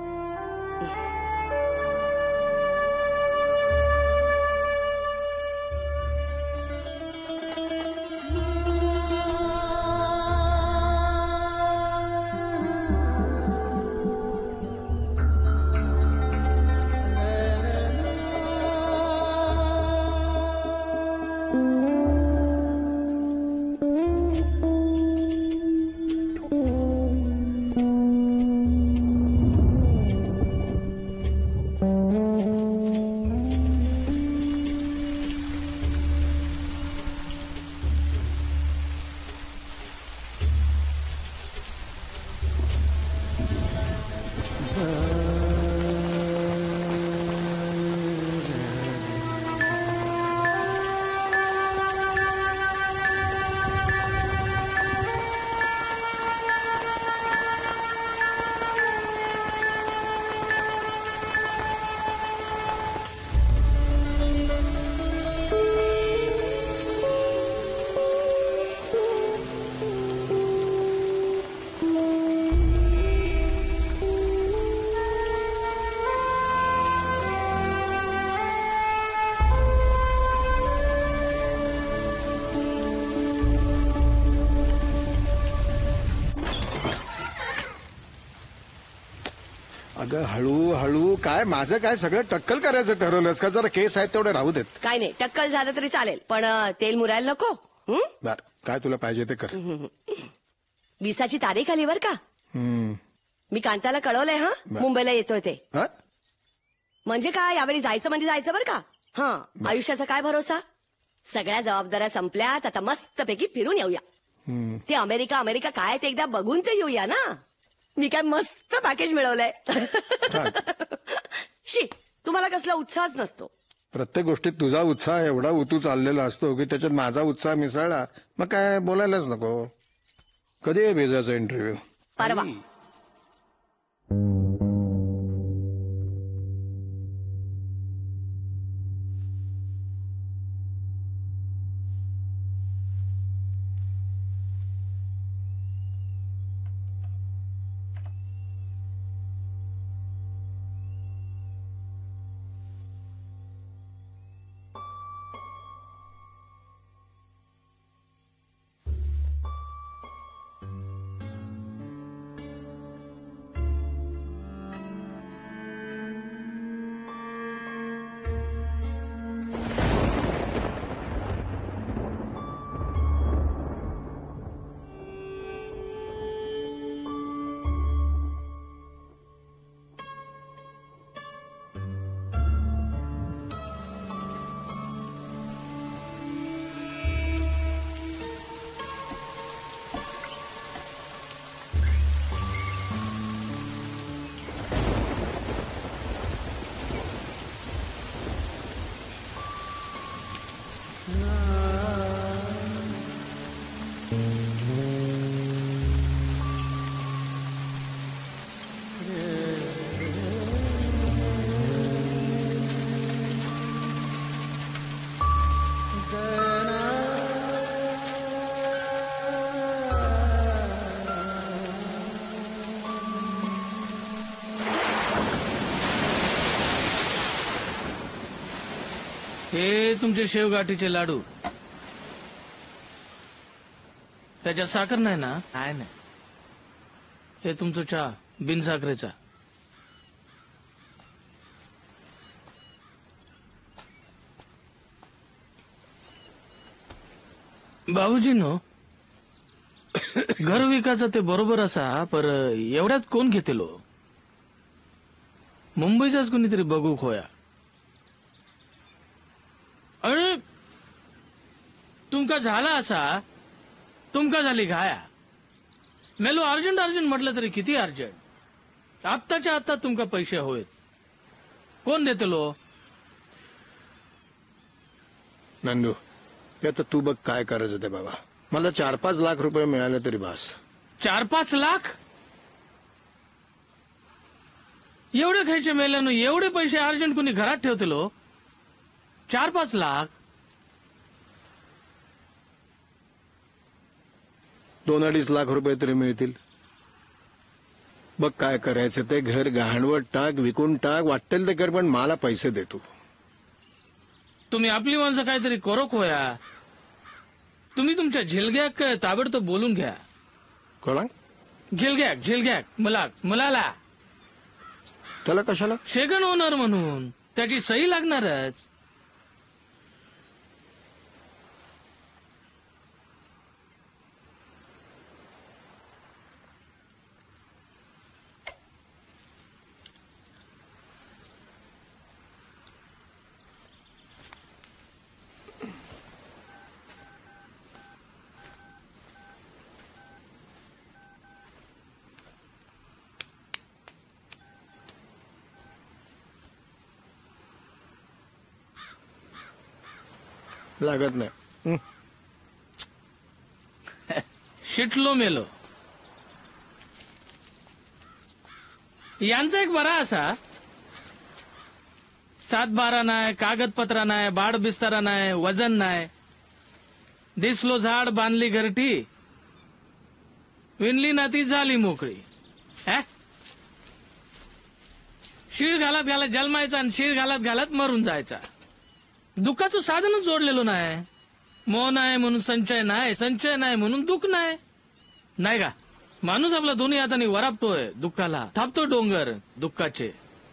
अगं हळू हळू काय, माझं काय सगळं टक्कल करायचं ठरवलंस का? जरा केस आहेत तेवढे राहू देत. काय नाही, टक्कल झालं तरी चालेल, पण अं, तेल मुरायला नको. हं? बर, काय तुला पाहिजे ते कर. विसाची तारीख आली बर का. हम्म. मी कांताला कळवलंय. हा मुंबईला येतोय ते. हा? म्हणजे काय, यावेळी जायचं म्हणजे जायचं बरं का. हा आयुष्याचा काय भरोसा. सगळ्या जबाबदाऱ्या संपल्यात, आता मस्तपैकी फिरून येऊया. हम्म. ते अमेरिका अमेरिका काय ते एकदा बघून ते येऊया ना. मी काय मस्त पॅकेज मिळवलंय. शी, तुम्हाला कसला उत्साहच नसतो. प्रत्येक गोष्टीत तुझा उत्साह एवढा उतू चाललेला असतो की त्याच्यात माझा उत्साह मिसळला मग काय बोलायलाच नको. कधी आहे बेजाचा इंटरव्ह्यू? परवा. हे तुमचे शेवगाठीचे लाडू. त्याच्यात साखर नाही ना? नाही नाही. हे तुमचं चहा बिन साखरेचा. बाबूजीनो, घर विकायचं ते बरोबर असा, पर एवढ्यात कोण घेतेलो? मुंबईचाच कोणीतरी बघू खोया. तुमका झाला असा तुमका झाली घाया. मेलो अर्जंट अर्जंट म्हटलं तरी किती अर्जंट. आत्ताच्या आत्ता तुमका पैसे होत. कोण देतलो? नंदू ते आता तू बघ काय करायचं ते बाबा. मला चार पाच लाख रुपये मिळाले तरी बस. चार पाच लाख एवढे खायचे मेल्यानं एवढे पैसे अर्जंट कुणी घरात ठेवतलो? चार पाच लाख दोन अडीच लाख रुपये तरी मिळतील. बघ काय करायचं ते. घर गहाणवट टाक, विकून टाक, वाटेल ते कर, पण मला पैसे दे तू. तुम्ही आपली माणसं काहीतरी करोक होया. तुम्ही तुमच्या झिलग्याक ताबडतोब बोलून घ्या. कोणा? झिलग्याक झिलग्याक मला मुलाला त्याला कशाला? सेकंड ओनर म्हणून त्याची सही लागणारच. लागत नाही. हं. शिटलो मेलो. यांचा एक बरा असा सात बारा नाही, कागदपत्रा नाही, बाड बिस्तारा नाही, वजन नाही. दिसलो झाड बांधली घरटी, विणली ना ती झाली मोकळी. हा? शीळ घालत घालत जन्मायचा आणि शीळ घालत घालत मरून जायचा. दुःखाचं साधनच जोडलेलं नाही. मोह नाही म्हणून संचय नाही, संचय नाही म्हणून दुःख नाही. नाही का? माणूस आपला दोन्ही हाताने वरापतोय दुःखाला, थापतो डोंगर दुःखाचे.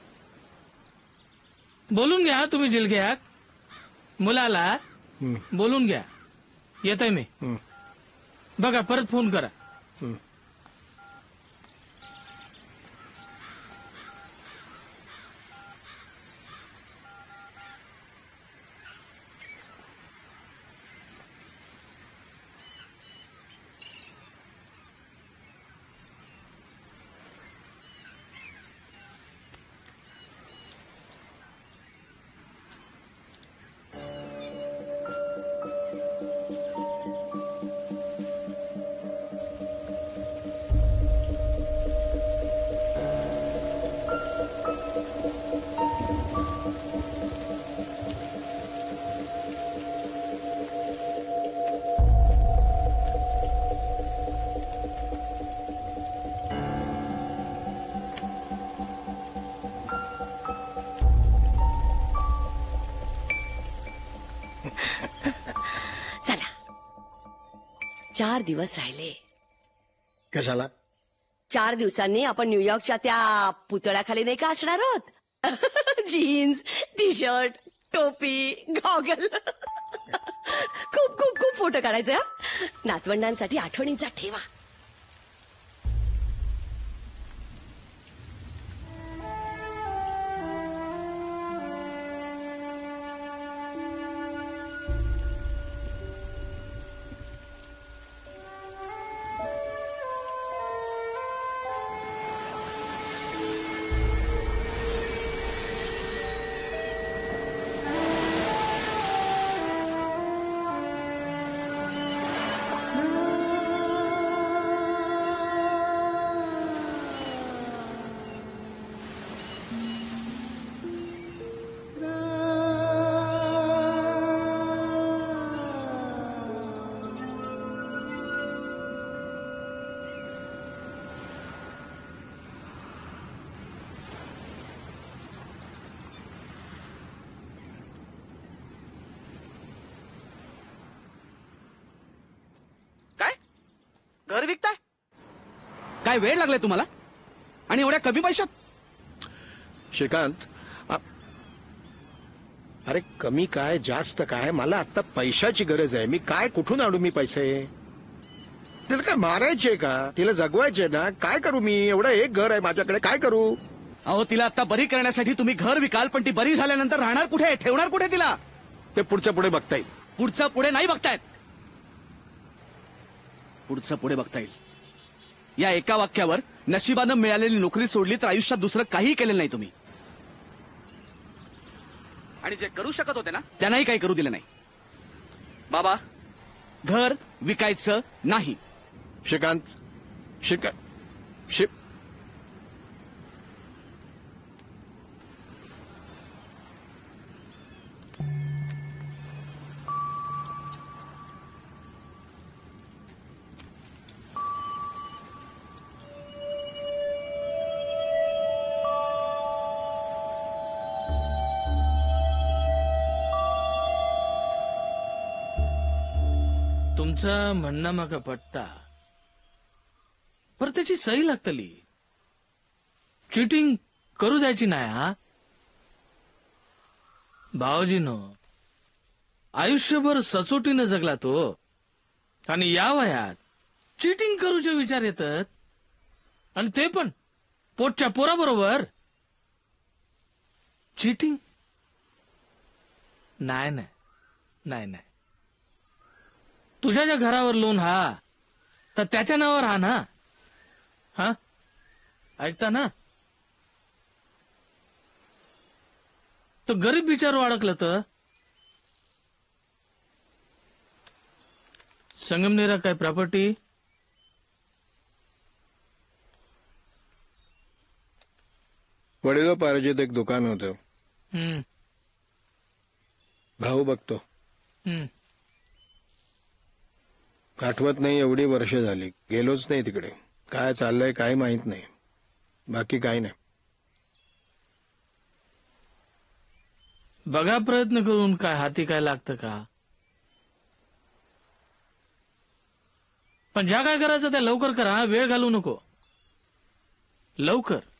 बोलून घ्या तुम्ही जिलग्याक. मुलाला हं. बोलून घ्या. येत आहे मी. हं. बघा परत फोन करा. हं. चला चार दिवस राहिले. कशाला? चार दिवसांनी आपण न्यूयॉर्कच्या त्या पुतळ्याखाली नाही का असणार आहोत. जीन्स, टी शर्ट, टोपी, गॉगल. खूप खूप खूप फोटो काढायचे. हं? नातवंडांसाठी आठवणींचा ठेवा. घर विकताय? काय वेळ लागलाय तुम्हाला? आणि एवढ्या कमी पैशात? श्रीकांत, आ- अरे कमी काय जास्त काय, मला आता पैशाची गरज आहे. मी काय कुठून आणू मी पैसे? तिला काय मारायचे का? तिला जगवायचे ना? काय करू मी? एवढं एक घर आहे माझ्याकडे, काय करू? अहो तिला आता बरी करण्यासाठी तुम्ही घर विकाल, पण ती बरी झाल्यानंतर राहणार कुठे, ठेवणार कुठे तिला? ते पुढच्या पुढे बघता येईल. पुढचं पुढे नाही बघतायत. पुढचं पुढे बघता येईल. या एका वाक्यावर नशिबानं मिळालेली नोकरी सोडली तर आयुष्यात दुसरं काहीही केलेलं नाही तुम्ही. आणि जे करू शकत होते ना त्यांनाही काही करू दिलं नाही. बाबा, घर विकायचं नाही. श्रीकांत श्रीकांत श्री तुमचं म्हणणं मग पटता, पर त्याची सही लागतली. चिटिंग करू द्यायची नाही. हा भाऊजीनो, आयुष्यभर सचोटीनं जगला तो, आणि या वयात चिटिंग करूचे विचार येतात, आणि ते पण पोटच्या पोराबरोबर. चिटिंग नाही नाही नाही नाही. तुझ्या ज्या घरावर लोन हा तर त्याच्या नावावर हा ना. हा ऐकता ना, तो गरीब बिचारू अडकलं तर संगमनेरा काय प्रॉपर्टी. वडिलोपार्जित एक दुकान होतं. हम्म भाऊ बघतो. हम्म आठवत नाही, एवढी वर्ष झाली, गेलोच नाही तिकडे. काय चाललंय काय माहित नाही. बाकी काही नाही. बघा प्रयत्न करून काय हाती काय लागतं का. पण ज्या काय करायचं त्या लवकर करा. हा, वेळ घालू नको. लवकर.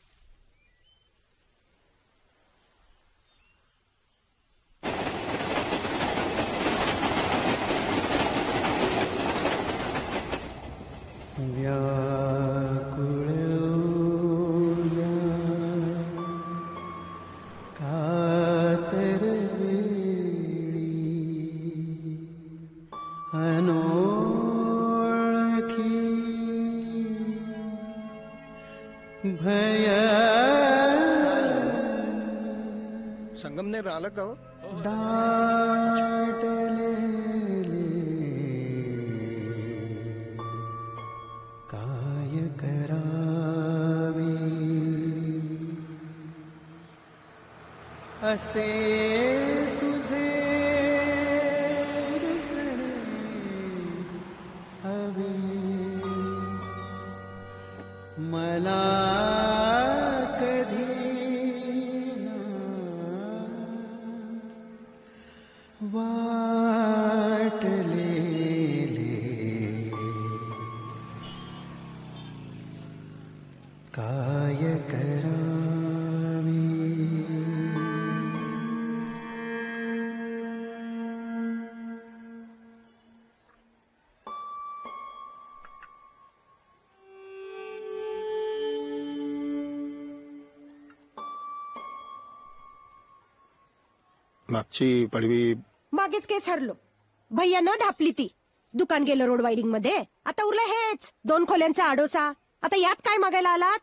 संगमनेर आलं का हो? काय करावे असे तुझे रुसणे हवे मला कधी ना वाटलेले काय करावे. मागची पडवी मागेच केस हरलो. भैयानं ढापली ती. दुकान गेलं रोड वायडिंग मध्ये. आता उरलं हेच दोन खोल्यांचा आडोसा. आता यात काय मागायला आलात.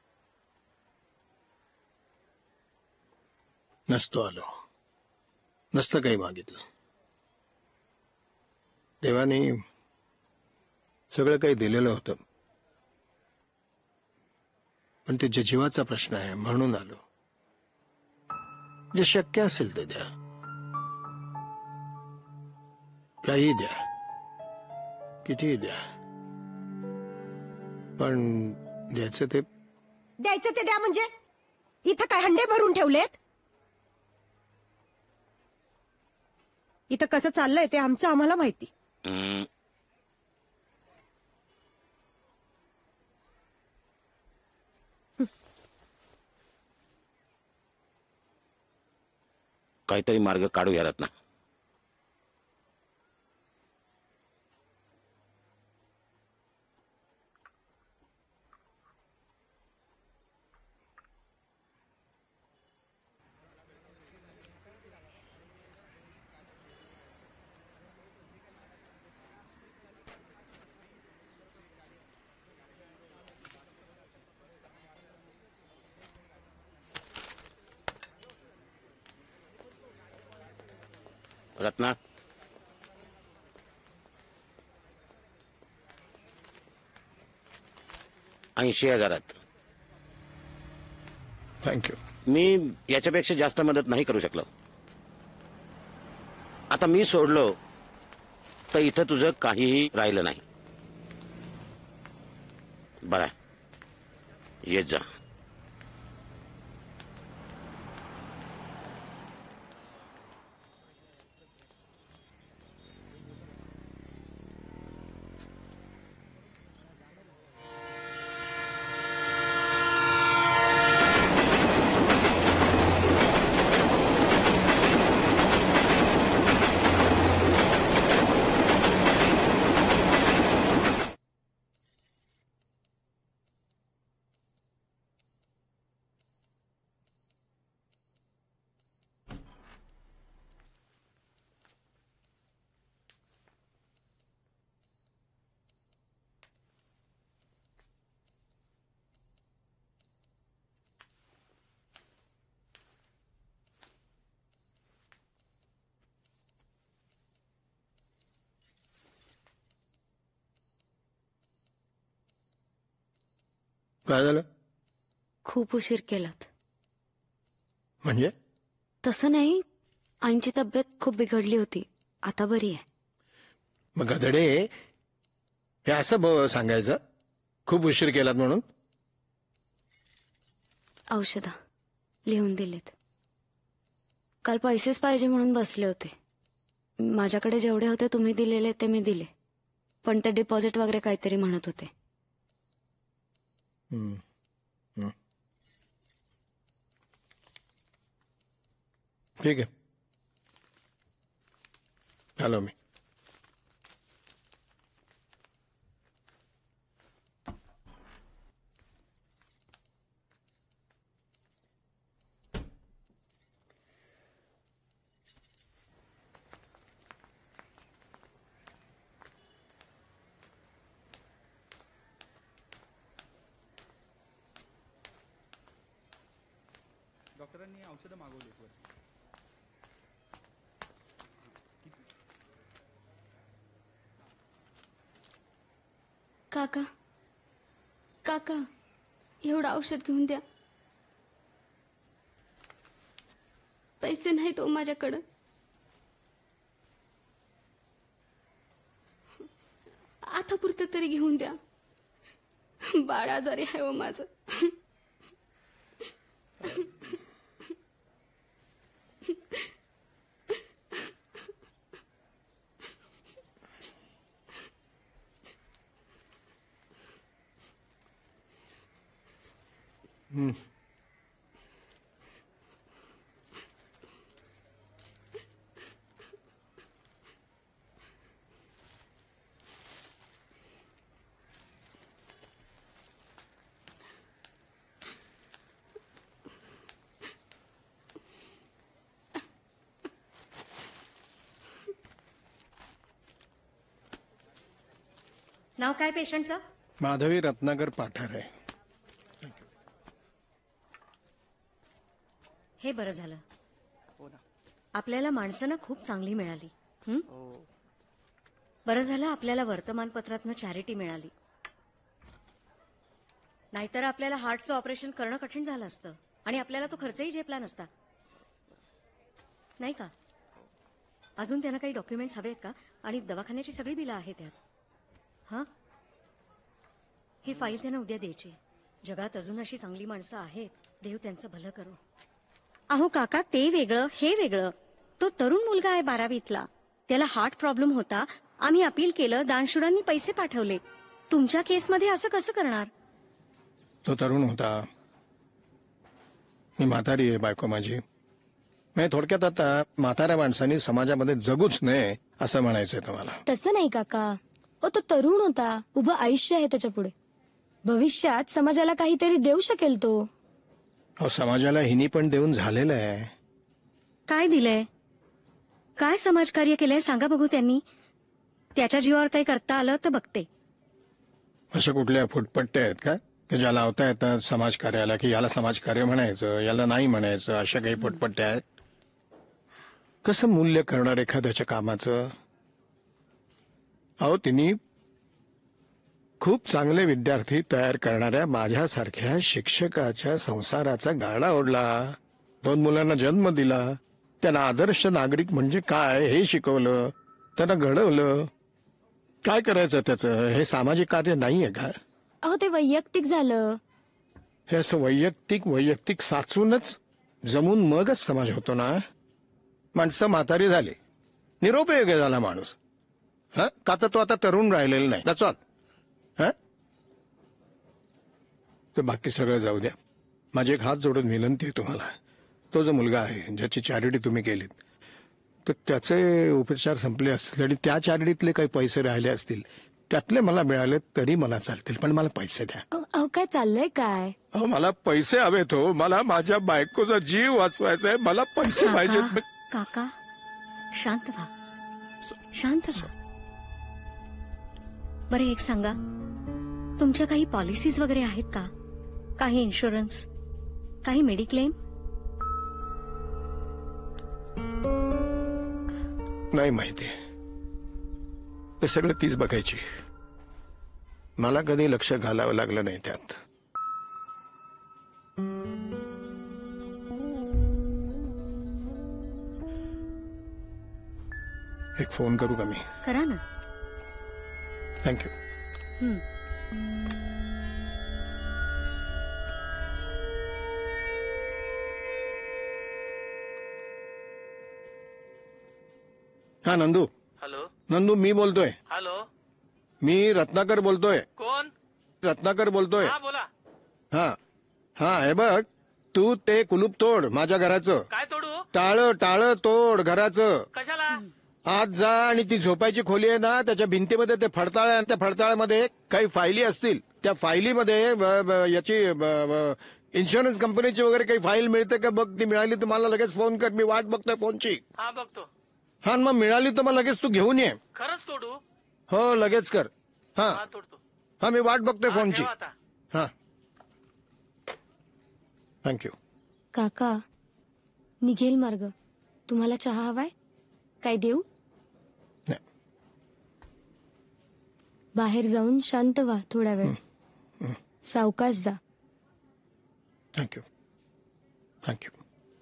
नसतो आलो, नसतं काही मागितलं. देवाने सगळं काही दिलेलं होतं, पण ते जे जीवाचा प्रश्न आहे म्हणून आलो. जे शक्य असेल ते द्या, काही द्या, कितीही द्या, पण द्यायचं ते द्यायचं ते द्या. म्हणजे इथं काय हंडे भरून ठेवलेत. इथं कसं चाललंय ते आमचं आम्हाला माहिती. काहीतरी मार्ग काढूया रत्ना. रत्ना ऐंशी हजारात. थँक्यू. मी याच्यापेक्षा जास्त मदत नाही करू शकलो. आता मी सोडलो तर इथं तुझं काहीही राहिलं नाही. बरं आहे. येत जा. काय झालं? खूप उशीर केलात. म्हणजे तसं नाही, आईंची तब्येत खूप बिघडली होती, आता बरी आहे. मग गधडे हे असं ब- सांगायचं खूप उशीर केलात म्हणून? औषधं लिहून दिलेत. काल पैसेच पाहिजे म्हणून बसले होते. माझ्याकडे जेवढे होते तुम्ही दिलेले ते मी दिले, पण ते डिपॉझिट वगैरे काहीतरी म्हणत होते. हम्म. हम्म. ठीक आहे, आलो मी. डॉक्टरांनी औषधं मागवली. काका काका एवढं औषध घेऊन द्या. पैसे नाही तो माझ्याकडं. आता पुरतं तरी घेऊन द्या. बाळ आजारी आहे हो माझं. हम्म. नाव काय पेशंटचं? माधवी रत्नाकर पाठार आहे. हे बरं झालं. आपल्याला माणसं खूप चांगली मिळाली. हं? बरं झालं आपल्याला वर्तमानपत्रातनं चॅरिटी मिळाली, नाहीतर आपल्याला हार्टचं ऑपरेशन करणं कठीण झालं असतं आणि आपल्याला तो खर्चही झेपला नसता, नाही का? अजून त्यांना काही डॉक्युमेंट्स हवेत का? आणि दवाखान्याची सगळी बिलं आहेत त्यात. हा, ही फाईल त्यांना उद्या द्यायची. जगात अजून अशी चांगली माणसं आहेत, देव त्यांचं भलं करो. अहो काका, ते वेगळं हे वेगळं. तो तरुण मुलगा आहे बारावीतला, त्याला हार्ट प्रॉब्लेम होता. आम्ही अपील केलं, दानशूरांनी पैसे पाठवले. तुमच्या केसमध्ये असं कसं करणार? तो तरुण होता, मी म्हातारी आहे बायको माझी. म्हणजे थोडक्यात आता म्हाताऱ्या माणसांनी समाजामध्ये जगूच नये असं म्हणायचंय तुम्हाला. तसं नाही काका, ओ तो तरुण होता, उभं आयुष्य आहे त्याच्या पुढे. भविष्यात समाजाला काहीतरी देऊ शकेल तो. अहो, समाजाला हिनी पण देऊन झालेलं आहे. काय दिलंय? काय समाजकार्य केलंय सांगा बघू त्यांनी. त्याच्या जीवावर काही करता आलं तर बघते. अशा कुठल्या फुटपट्ट्या आहेत का की ज्या लावता येतात समाजकार्याला, की याला समाजकार्य म्हणायचं याला नाही म्हणायचं, अशा काही फुटपट्ट्या आहेत? कसं मूल्य करणार एखाद्याच्या कामाचं? अहो तिने खूप चांगले विद्यार्थी तयार करणाऱ्या माझ्यासारख्या शिक्षकाच्या संसाराचा गाडा ओढला, दोन मुलांना जन्म दिला, त्यांना आदर्श नागरिक म्हणजे काय हे शिकवलं, त्यांना घडवलं. काय करायचं त्याचं? हे सामाजिक कार्य नाहीये का? अहो ते वैयक्तिक झालं. हे असं वैयक्तिक वैयक्तिक साचूनच जमून मगच समाज होतो ना. माणसं म्हातारी झाली, निरुपयोगी झाला माणूस. हा का तर तो आता तरुण राहिलेला नाही. त्याच हा तर बाकी सगळं जाऊ द्या. माझी एक हात जोडून विनंती आहे तुम्हाला. तो जो मुलगा आहे ज्याची चॅरिटी तुम्ही केलीत, तर त्याचे उपचार संपले असतील आणि त्या चॅरिटीतले काही पैसे राहिले असतील, त्यातले मला मिळाले तरी मला चालतील, पण मला पैसे द्या. अहो अहो, काय चाललंय काय? अहो मला पैसे हवेत हो. मला माझ्या बायकोचा जीव वाचवायचा आहे. मला पैसे काका, पाहिजेत. काका शांत व्हा, शांत व्हा. बरं एक सांगा, तुमच्या काही पॉलिसीज वगैरे आहेत का? काही इन्शुरन्स, काही मेडिक्लेम? नाही माहिती. ते सगळं तीच बघायची. मला कधी लक्ष घालावं लागलं नाही त्यात. एक फोन करू का मी? करा ना. थँक्यू. हं. हा नंदू. हॅलो. नंदू मी बोलतोय. हॅलो. मी रत्नाकर बोलतोय. कोण? रत्नाकर बोलतोय. हा बोला. हा हा हे बघ, तू ते कुलूप तोड माझ्या घराचं. काय तोडू? टाळ टाळ तोड घराचं. कशाला? आज जा आणि ती झोपायची खोली आहे ना, त्याच्या भिंतीमध्ये ते फडताळ आहे आणि त्या फडताळमध्ये काही फायली असतील. त्या फायलीमध्ये ब- ब- याची ब- ब- इन्शुरन्स कंपनीची वगैरे काही फाईल मिळते का बघ. ती मिळाली तर मला लगेच फोन कर. मी वाट बघतोय फोनची. हा बघतो. हा मग मिळाली तर मग लगेच तू घेऊन ये. खरंच तोडू? हो लगेच कर. हा हा तोडतो. हा मी वाट बघतोय हा, फोनची. ठेवा आता. हा थँक्यू. काका निघेल मार्ग. तुम्हाला चहा हवाय? काय देऊ? नाही. बाहेर जाऊन शांत व्हा थोडा वेळ. सावकाश जा. थँक्यू. थँक्यू.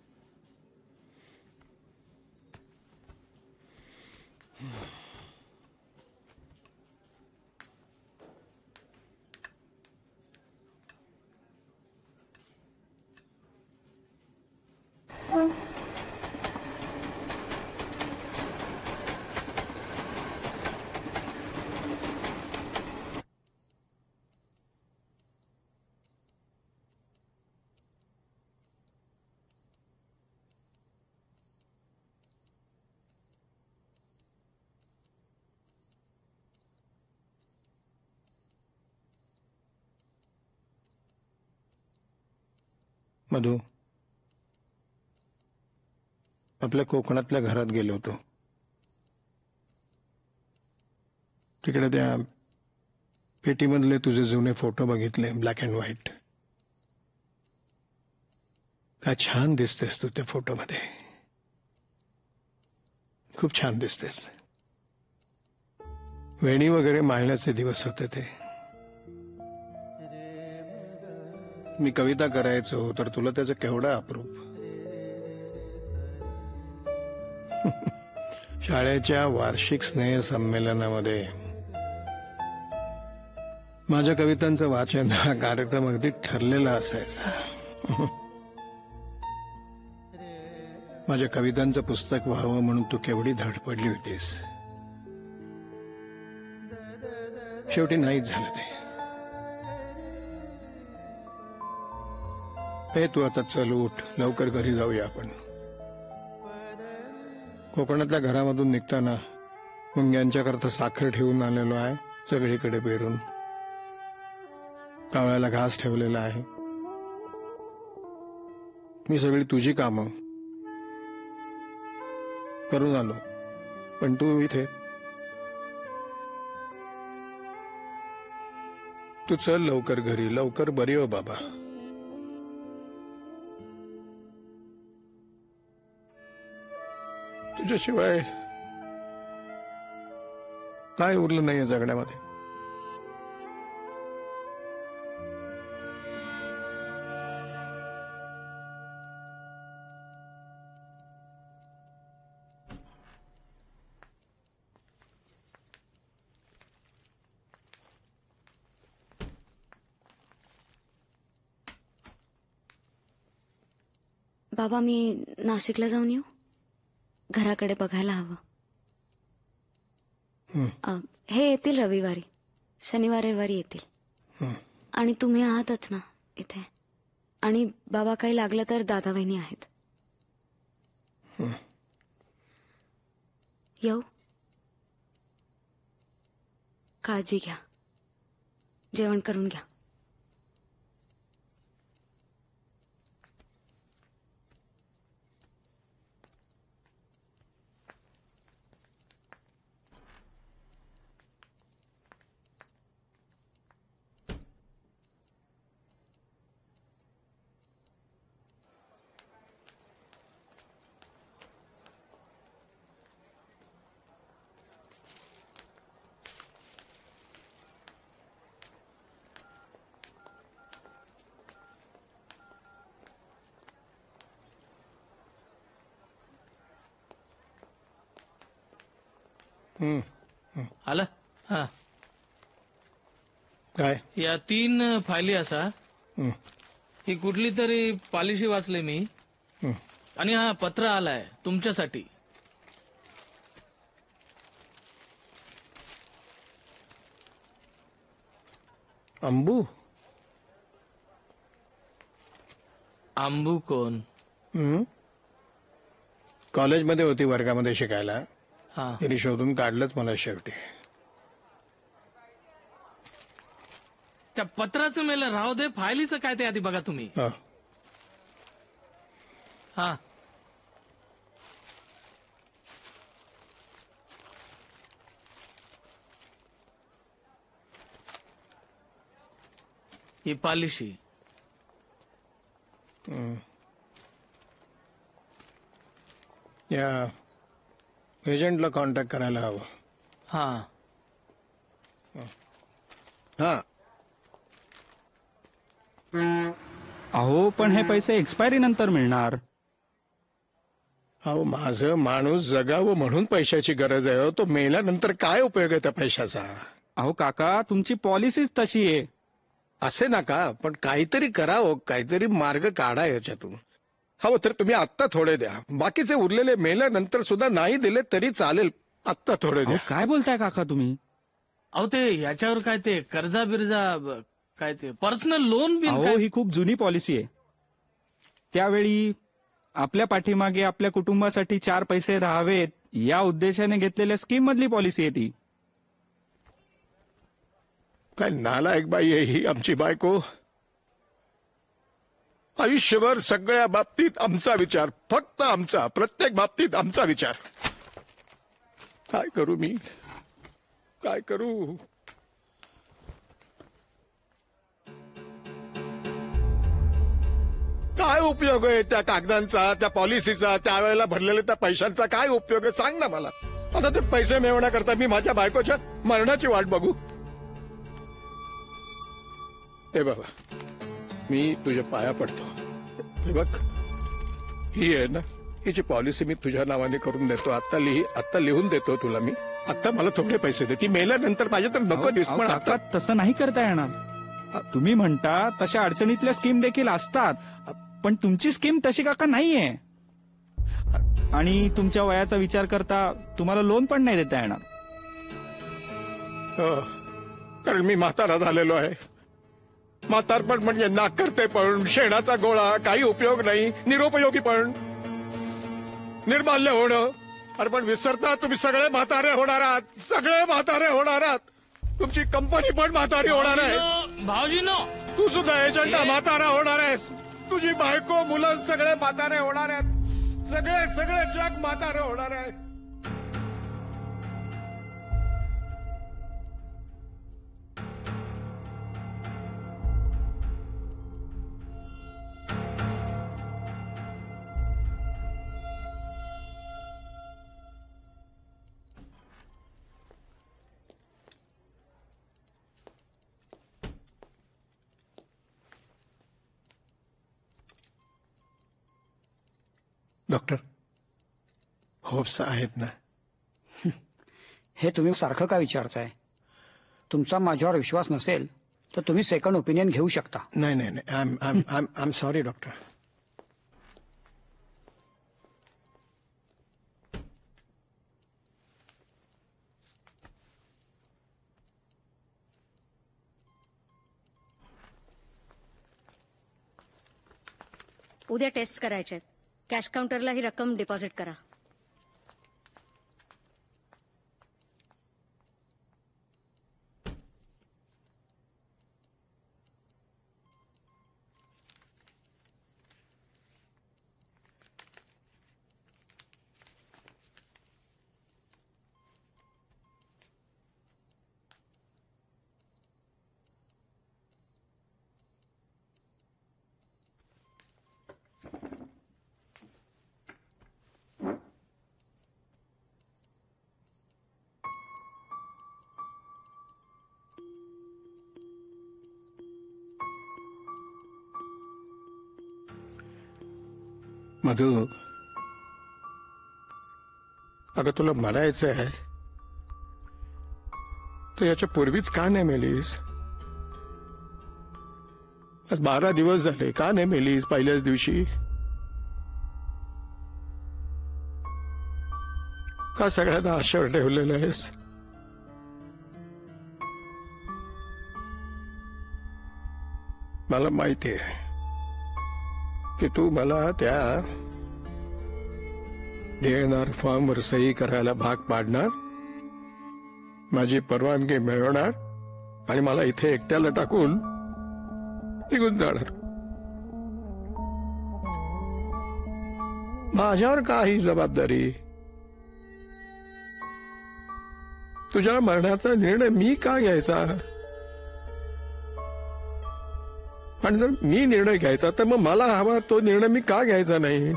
मधू, आपल्या कोकणातल्या घरात गेलो होतो. तिकडे त्या पेटीमधले तुझे जुने फोटो बघितले, ब्लॅक अँड व्हाईट. काय छान दिसतेस तू त्या फोटोमध्ये. खूप छान दिसतेस. वेणी वगैरे माळण्याचे दिवस होते ते. मी कविता करायचो तर तुला त्याचं केवढं अप्रूप. शाळेच्या वार्षिक स्नेह संमेलनामध्ये माझ्या कवितांचं वाचन हा कार्यक्रम अगदी ठरलेला असायचा. माझ्या कवितांचं पुस्तक व्हावं म्हणून तू केवढी धडपडली होतीस. शेवटी नाहीच झालं ते. हे तू आता चल उठ, लवकर घरी जाऊया आपण. कोकणातल्या घरामधून निघताना मुंग्यांच्याकरता साखर ठेवून आलेलो आहे, सगळीकडे पेरून. कावळ्याला घास ठेवलेला आहे. मी सगळी तुझी कामं करून आलो, पण तू इथे. तू चल लवकर घरी, लवकर बरी हो बाबा. तुझ्याशिवाय काय उरलं नाहीये जगण्यामध्ये. बाबा मी नाशिकला जाऊन येऊ, घराकडे बघायला हवं. अ, हे येतील रविवारी, शनिवार रविवारी येतील. आणि तुम्ही आहातच ना इथे. आणि बाबा काही लागलं तर दादा वहिनी आहेत. येऊ. काळजी घ्या, जेवण करून घ्या. आला हा. काय या तीन फायली असा. ही कुठली तरी पॉलिसी वाचले मी. आणि हा पत्र आलाय तुमच्यासाठी. अंबू. आंबू कोण? कॉलेजमध्ये होती, वर्गामध्ये शिकायला. हा. तिने शोधून काढलंच मला शेवटी. त्या पत्राचं मेलं राहू दे, फायलीचं काय ते आधी बघा तुम्ही. हा. हा. ही पॉलिसी. या एजंटला कॉन्टॅक्ट करायला हवं. हा. हा. अहो पण हे पैसे एक्सपायरी नंतर मिळणार. अहो माझं माणूस जगावं म्हणून पैशाची गरज आहे हो. तो मेल्यानंतर काय उपयोग आहे त्या पैशाचा? अहो काका तुमची पॉलिसीच तशी आहे. असे नका, पण काहीतरी करावं, काहीतरी मार्ग काढा याच्यातून. हवं तर तुम्ही आत्ता थोडे द्या, बाकीचे उरलेले मेल्यानंतर सुद्धा नाही दिले तरी चालेल. आत्ता थोडे द्या. काय बोलताय काका तुम्ही? अहो ते याच्यावर काय ते कर्जा बिर्जा ब- काय ते पर्सनल लोन बिन अहो काय? ही खूप जुनी पॉलिसी आहे. त्यावेळी आपल्या पाठीमागे आपल्या कुटुंबासाठी चार पैसे राहावेत या उद्देशाने घेतलेल्या स्कीम मधली पॉलिसी आहे ती. काय नालायक बाई आहे ही आमची बायको. आयुष्यभर सगळ्या बाबतीत आमचा विचार, फक्त आमचा, प्रत्येक बाबतीत आमचा विचार. काय करू मी, काय करू? काय उपयोग आहे त्या कागदांचा, त्या पॉलिसीचा, त्यावेळेला भरलेल्या त्या पैशांचा काय उपयोग आहे सांग ना मला. आता ते पैसे मिळवण्याकरता मी माझ्या बायकोच्या मरणाची वाट बघू? हे बाबा, मी तुझ्या पाया पडतो. हे बघ, ही आहे ना, हिची पॉलिसी मी तुझ्या नावाने करून देतो. आता लिही, आता लिहून देतो तुला मी. आता मला थोडे पैसे दे. ती मेल्यानंतर पाहिजे तर नको दिस, पण आता तसं नाही करता येणार. तुम्ही म्हणता तशा अडचणीतल्या स्कीम देखील असतात, पण तुमची स्कीम तशी काका नाहीये. आणि तुमच्या वयाचा विचार करता तुम्हाला लोन पण नाही देता येणार. हो, कारण मी म्हातारा झालेलो आहे. म्हातारपण म्हणजे नाकर्ते पण, शेणाचा गोळा, काही उपयोग नाही, निरुपयोगी पण, निर्माल्य होणं. अरे पण विसरता तुम्ही सगळे म्हातारे होणार आहात, सगळे म्हातारे होणार आहात. तुमची कंपनी पण म्हातारी होणार आहे. भाऊजीनो, तू सुद्धा एजंट म्हातारा होणार आहेस. तुझी बायको, मुलं सगळे म्हातारे होणार आहेत. सगळे सगळे जग म्हातारे होणार आहे. डॉक्टर होप्स आहेत ना? हे तुम्ही सारखं का विचारताय? तुमचा माझ्यावर विश्वास नसेल तर तुम्ही सेकंड ओपिनियन घेऊ शकता. नाही नाही नाही I am I am sorry doctor. उद्या टेस्ट करायचे आहेत. कॅश काउंटरला ही रक्कम डिपॉझिट करा. मधु, अगं तुला मरायचं आहे तर याच्या पूर्वीच का नाही मेलीस? आज बारा दिवस झाले, का नाही मेलीस पहिल्याच दिवशी? का सगळ्यांना आशेवर ठेवलेलं आहेस? मला माहिती आहे की तू मला त्या डीएनआर फॉर्मवर सही करायला भाग पाडणार, माझी परवानगी मिळवणार आणि मला इथे एकट्याला टाकून निघून जाणार. माझ्यावर का ही जबाबदारी? तुझ्या मरणाचा निर्णय मी का घ्यायचा? आणि जर मी निर्णय घ्यायचा तर मग मला हवा तो निर्णय मी का घ्यायचा नाही?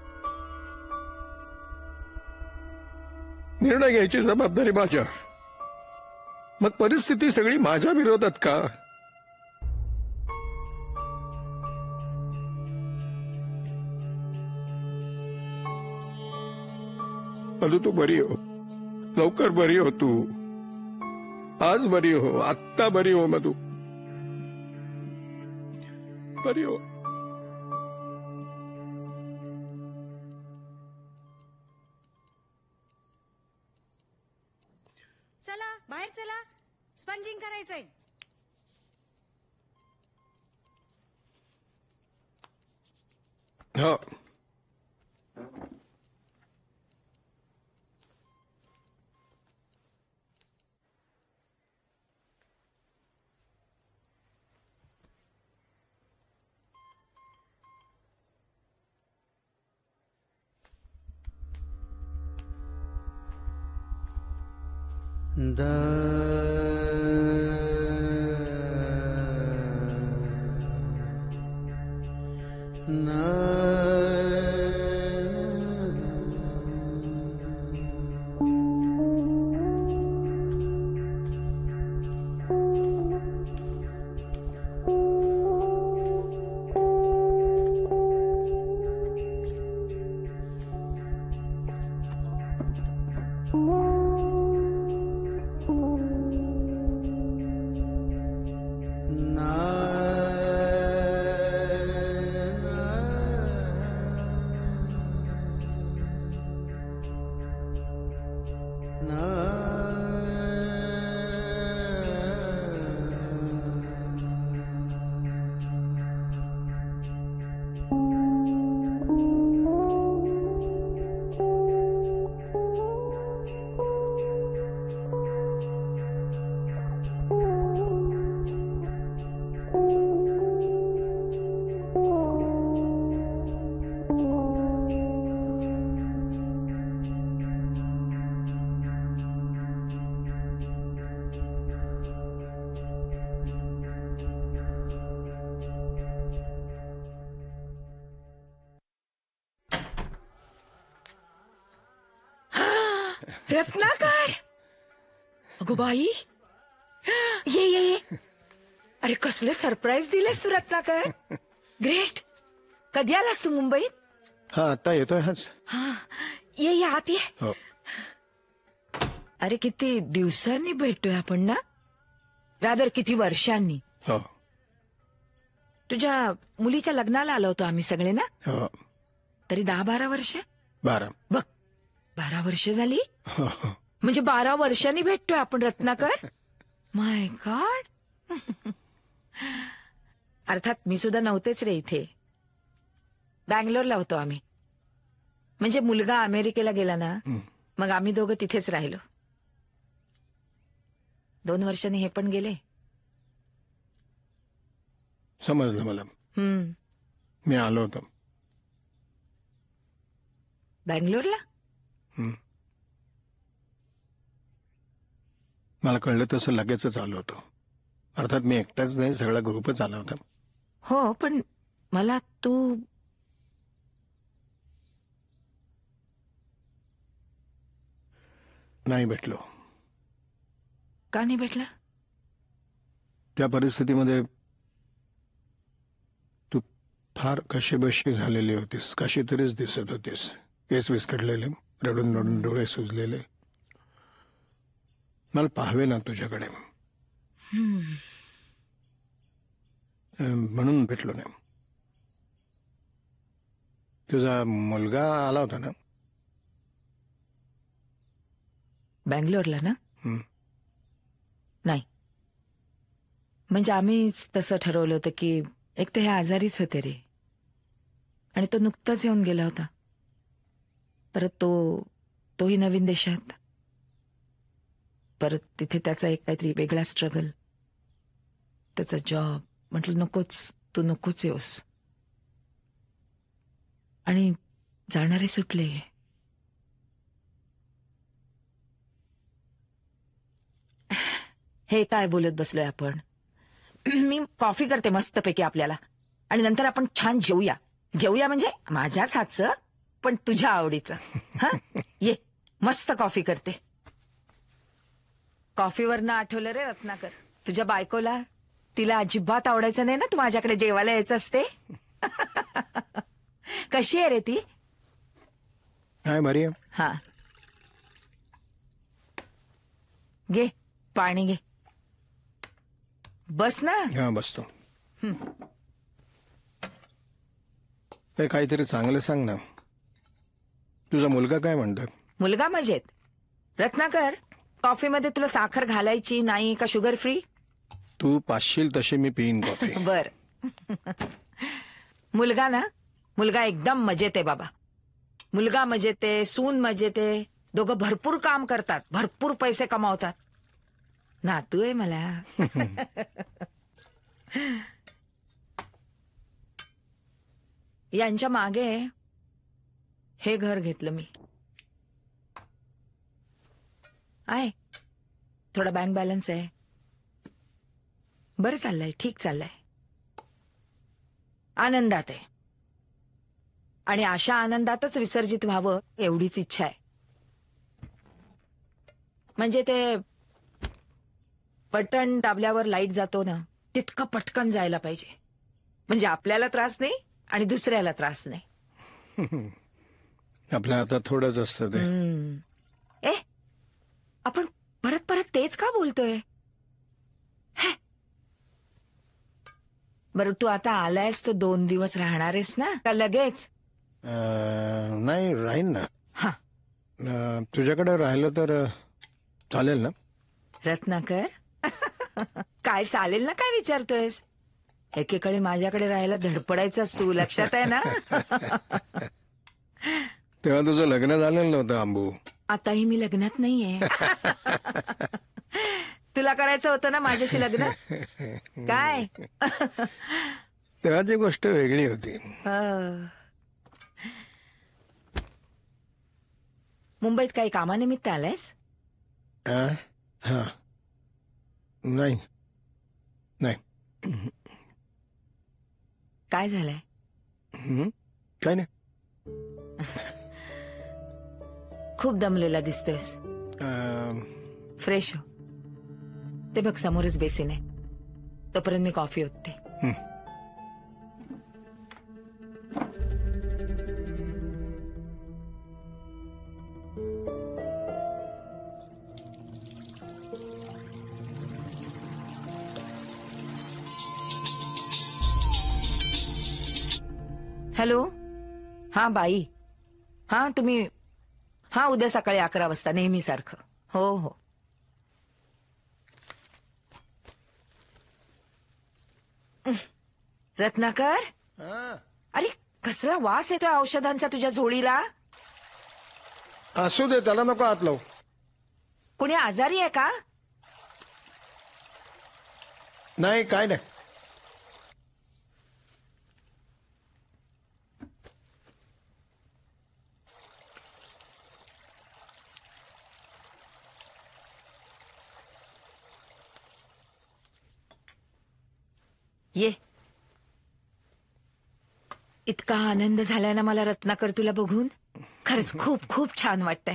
निर्णय घ्यायची जबाबदारी माझ्यावर, मग परिस्थिती सगळी माझ्या विरोधात का? मधु तू बरी हो, लवकर बरी हो. तू आज बरी हो, आत्ता बरी हो मधु, बरी हो. चला बाहेर चला, स्पंजिंग करायचंय. हो. रत्नाकर, अगो बाई, ये ये ये. अरे कसलं सरप्राईज दिलेस तू रत्नाकर. ग्रेट. कधी आलास तू मुंबईत? हा आता येतोय हाच. हा ये ये आत ये. हो. अरे किती दिवसांनी भेटतोय आपण ना, रादर किती वर्षांनी. हो. तुझ्या मुलीच्या लग्नाला आलो होतो आम्ही सगळे ना. हो. तरी दहा बारा वर्ष. बारा. बघ बारा वर्ष झाली. हो, हो. म्हणजे बारा वर्षांनी भेटतोय आपण रत्नाकर. माय गॉड. अर्थात मी सुद्धा नव्हतेच रे इथे. बँगलोरला होतो आम्ही. म्हणजे मुलगा अमेरिकेला गेला ना, मग आम्ही दोघं तिथेच राहिलो. दोन वर्षांनी हे पण गेले. समजलं मला. हम्म. मी आलो होतो बँगलोरला. हं. मला कळलं तसं लगेचच आलो होतो. अर्थात मी एकटाच नाही, सगळा ग्रुपच आला होता. हो पण मला तू नाही भेटलो. का नाही भेटला. त्या परिस्थितीमध्ये तू फार कशीबशी झालेली होतीस. कशी तरीच दिसत होतीस. केस विस्कटलेले, रडून रडून डोळे सुजलेले. मला पाहावे ना तुझ्याकडे, हम्म. अं, म्हणून भेटलो नाही. तुझा मुलगा आला होता ना. बँगलोरला ना. हं. नाही म्हणजे आम्हीच तसं ठरवलं होतं की एक तर हे आजारीच होते रे, आणि तो नुकताच येऊन गेला होता. परत तो तोही नवीन देशात, परत तिथे त्याचा एक काहीतरी वेगळा स्ट्रगल, त्याचा जॉब. म्हटलं नकोच, तू नकोच येऊस. आणि जाणारे सुटले. हे काय बोलत बसलोय आपण. मी कॉफी करते मस्तपैकी आपल्याला, आणि नंतर आपण छान जेवूया. जेवूया म्हणजे माझ्याच हातचं, पण तुझ्या आवडीचं. हा ये, मस्त कॉफी करते. कॉफीवरनं आठवलं रे रत्नाकर, तुझ्या बायकोला, तिला अजिबात आवडायचं नाही ना तू माझ्याकडे जेवायला यायचं असते. कशी आहे रे ती. काय बरी आहे. हा घे पाणी घे. बस ना. हा बसतो. हं. हे काहीतरी चांगलं सांग ना. तुझा मुलगा काय म्हणतोय. मुलगा मजेत. रत्नाकर, कॉफीमध्ये तुला साखर घालायची नाही का शुगर फ्री. तू पाचशील तशी मी पिईन कॉफी. बर. मुलगा ना, मुलगा एकदम मजेत आहे बाबा. मुलगा मजेत आहे, सून मजेत आहे. दोघं भरपूर काम करतात, भरपूर पैसे कमावतात. नातू आहे मला. यांच्या मागे हे घर घेतलं मी. आहे थोडा बँक बॅलन्स आहे. बरं चाललंय, ठीक चाललंय. आनंदात आहे, आणि अशा आनंदातच विसर्जित व्हावं एवढीच इच्छा आहे. म्हणजे ते बटन दाबल्यावर लाईट जातो ना, तितकं पटकन जायला पाहिजे. म्हणजे आपल्याला त्रास नाही आणि दुसऱ्याला त्रास नाही. आपल्या हातात थोडंच असतं ते. हम्म. ए आपण परत परत तेच का बोलतोय. हे. बरं तू आता आलायस तो दोन दिवस राहणारेस ना का लगेच. अं, नाही राहीन ना. हा. अं, तुझ्याकडे राहिलं तर अं, चालेल ना. रत्नाकर, काय चालेल ना काय विचारतोयस. एकेकाळी माझ्याकडे राहायला धडपडायचास तू, लक्षात आहे ना. तेव्हा तुझं लग्न झालेलं नव्हतं आंबू. आताही मी लग्नात नाहीये. तुला करायचं होतं ना माझ्याशी लग्न. काय. तेव्हाची गोष्ट वेगळी होती. अं. मुंबईत काही कामानिमित्त आलायस. अं? हा नाही नाही. काय झालंय. हं? काय नाही. खूप दमलेला दिसतोयस. अं, फ्रेश हो. ते बघ समोरच बेसिन आहे, तोपर्यंत मी कॉफी ओतते. हं. हॅलो हा बाई हा तुम्ही हा उद्या सकाळी अकरा वाजता नेहमीसारखं. हो हो. रत्नाकर अरे कसला वास येतोय औषधांचा तुझ्या झोळीला. असू दे, त्याला नको हात लावू. कुणी आजारी आहे का? नाही, काय नाही. ये. इतका आनंद झालाय ना मला रत्नाकर तुला बघून. खरंच खूप खूप छान वाटतंय.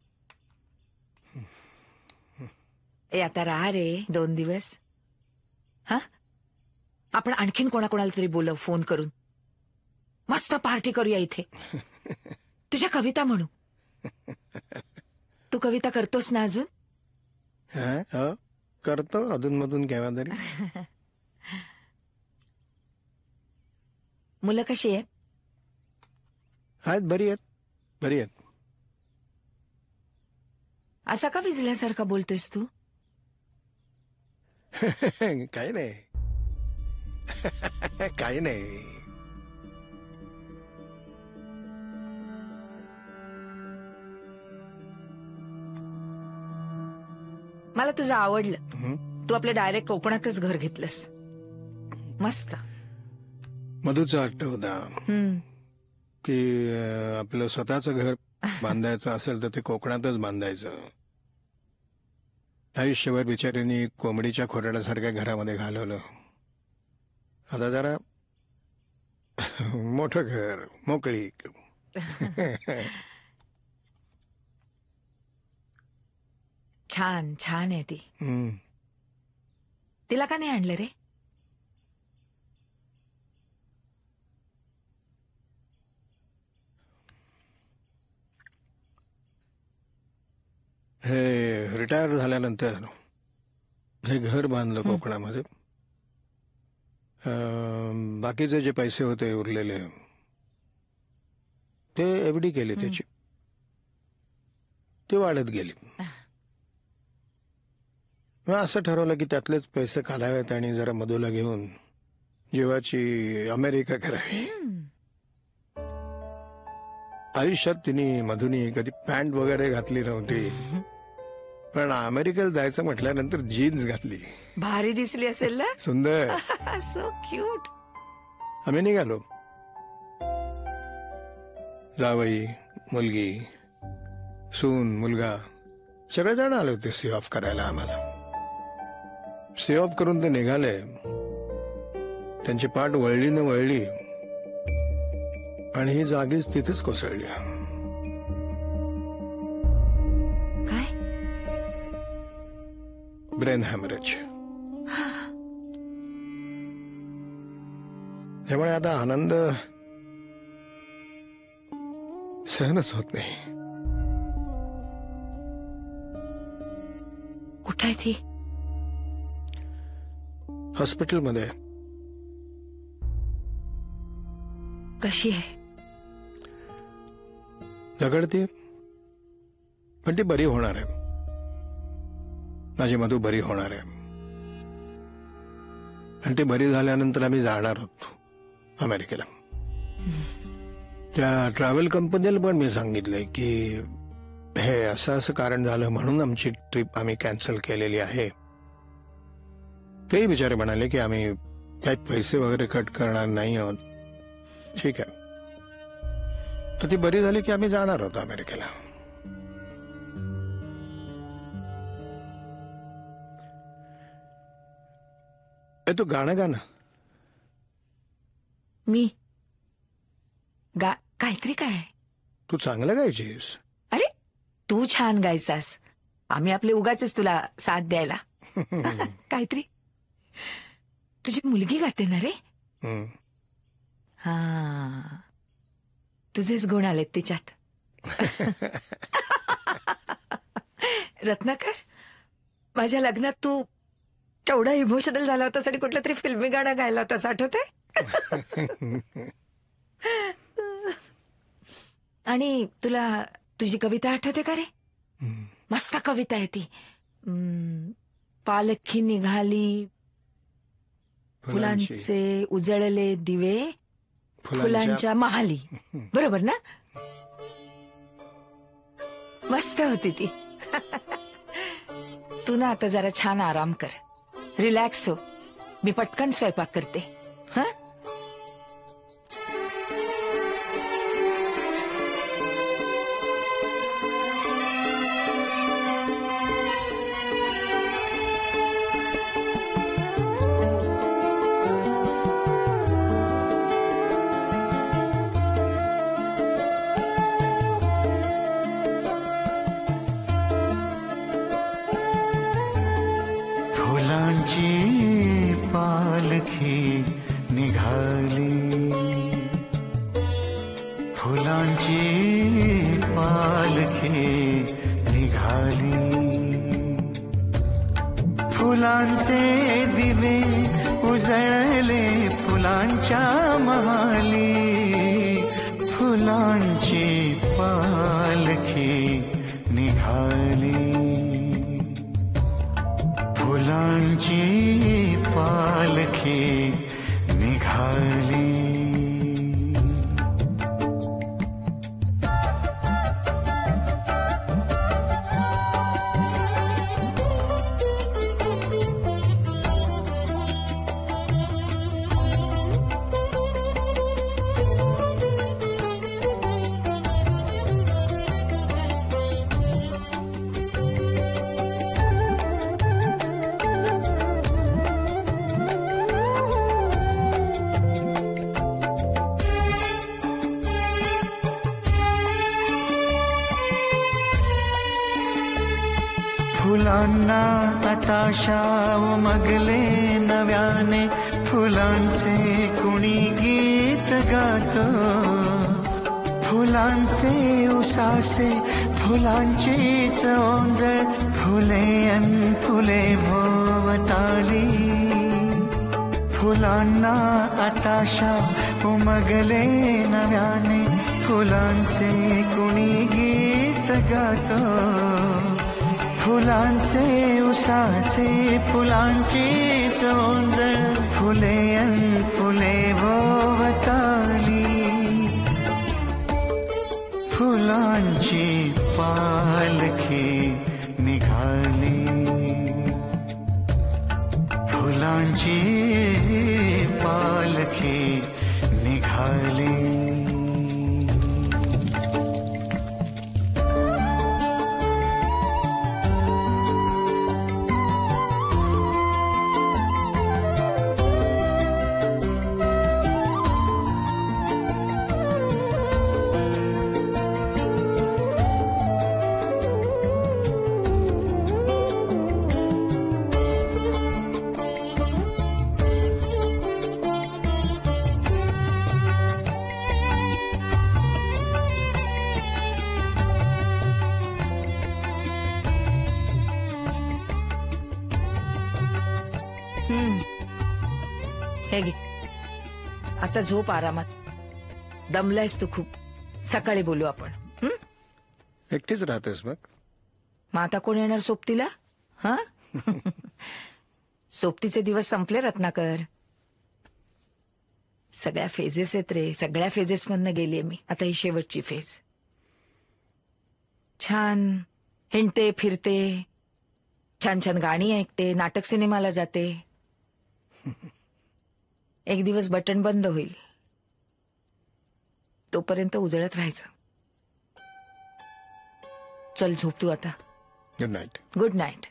ए आता राहा रे दोन दिवस. हा आपण आणखीन कोणाकोणाला तरी बोलव फोन करून. मस्त पार्टी करूया इथे. तुझ्या कविता म्हणू. तू कविता करतोस ना अजून? हो, करतो अधूनमधून केव्हा तरी. मुलं कशी आहेत? आहेत, बरी आहेत, बरी आहेत. असा का विजल्यासारखा बोलतोयस तू? काही नाही. काही नाही. मला तुझं आवडलं. तू आपलं डायरेक्ट कोकणातच घर घेतलंस. मस्त. मधूचा हट्ट होता हम्म की अं, आपलं स्वतःचं घर बांधायचं असेल तर ते कोकणातच बांधायचं. आयुष्यभर बिचारीने कोंबडीच्या खोराड्यासारख्या घरामध्ये घालवलं. आता जरा मोठं घर, मोकळी. छान छान आहे ती. हम्म. तिला का नाही आणलं रे? हे रिटायर झाल्यानंतर हे घर बांधलं कोकणामध्ये. अं, बाकीचे जे पैसे होते उरलेले ते एफडी केली त्याची. ती वाढत गेली. मग असं ठरवलं की त्यातलेच पैसे काढावेत आणि जरा मधूला घेऊन जीवाची अमेरिका करावी. आयुष्यात तिने मधुनी कधी पॅन्ट वगैरे घातली नव्हती, पण अमेरिकेला जायचं म्हटल्यानंतर जीन्स घातली. भारी दिसली असेल ना? सुंदर. So cute. आम्ही निघालो. जावई, मुलगी, सून, मुलगा सगळेजण आले होते सी ऑफ करायला आम्हाला. सी ऑफ करून ते निघाले. त्यांची पाठ वळली न वळली आणि ही जागीच तिथेच कोसळली. काय? Brain haemorrhage. त्यामुळे आता आनंद सहनच होत नाही. कुठे आहे ती? हॉस्पिटलमध्ये. कशी आहे? झगडते, पण ती बरी होणार आहे. माझी मधू बरी होणार आहे. आणि ती बरी झाल्यानंतर आम्ही जाणार आहोत अमेरिकेला. त्या ट्रॅव्हल कंपनीला पण मी सांगितलंय की हे असं असं कारण झालं म्हणून आमची ट्रिप आम्ही कॅन्सल केलेली आहे. तेही बिचारे म्हणाले की आम्ही काही पैसे वगैरे कट करणार नाही आहोत. ठीक आहे. तर ती बरी झाली की आम्ही जाणार आहोत अमेरिकेला. ए, तू गाणं गा ना. मी गा काहीतरी काय? तू चांगलं गायचीस. अरे तू छान गायचास. आम्ही आपले उगाचच तुला साथ द्यायला. काहीतरी. तुझी मुलगी गाते ना रे? हम्म. हा तुझेच गुण आलेत तिच्यात. रत्नाकर, माझ्या लग्नात तू केवढा इमोशनल झाला होतास आणि कुठलं तरी फिल्मी गाणं गायला होतास, आठवतंय? आणि तुला तुझी कविता आठवते का रे? मस्त कविता आहे ती. हम्म, पालखी निघाली फुलांचे उजळले दिवे फुलांच्या महाली. बरोबर ना? मस्त होती ती. तू ना आता जरा छान आराम कर, रिलॅक्स हो. मी पटकन स्वयंपाक करते. हा, फुलांची पालखी निघाली, फुलांची पालखी निघाली, फुलांचे दिवे उजळले फुलांच्या महाली, फुलांची पालखी निघाली, फुलांची पालखी निघाली. फुलांना आताशा उमगले नव्याने, फुलांचे कुणी गीत गातो, फुलांचे उसासे फुलांचीच ओंजळ, फुले अन फुले भोवताली, फुलांना आताशा उमगले नव्याने, फुलांचे कुणी गीत गातो, फुलांचे उसासे फुलांची चोंजळ, फुले अन फुले भोवताली, फुलांची पालखी निघाली, फुलांची पालखी निघाली. हे घे, आता झोप आरामात. दमलायस तू खूप. सकाळी बोलू आपण. हं? एकटीच राहतेस मग? मग आता कोण येणार सोबतीला? हा, सोबतीचे दिवस संपले रत्नाकर. सगळ्या फेजेस आहेत रे, सगळ्या फेजेस मधनं गेलीये मी. आता ही शेवटची फेज. छान हिंडते फिरते, छान छान गाणी ऐकते, नाटक सिनेमाला जाते. एक दिवस बटन बंद होईल, तोपर्यंत उजळत राहायचं. चल झोप तू आता. Good night. Good night.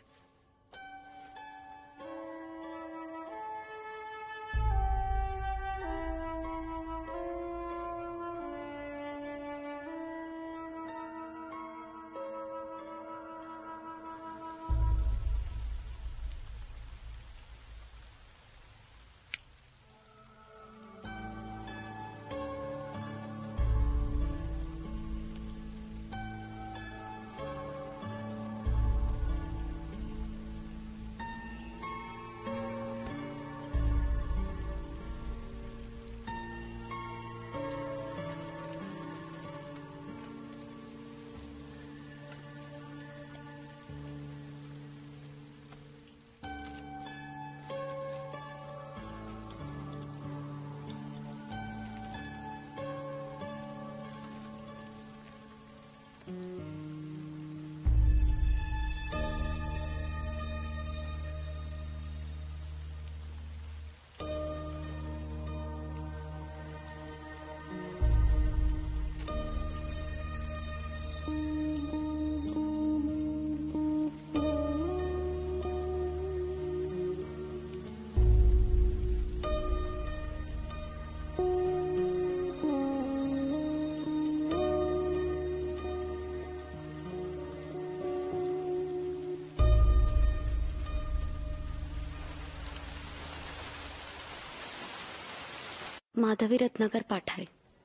Madhavi Ratnakar Pathare.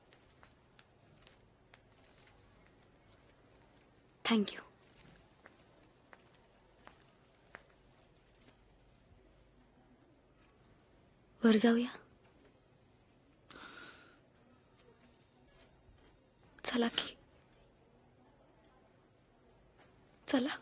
Thank you. वर जाऊया. चला की. चला.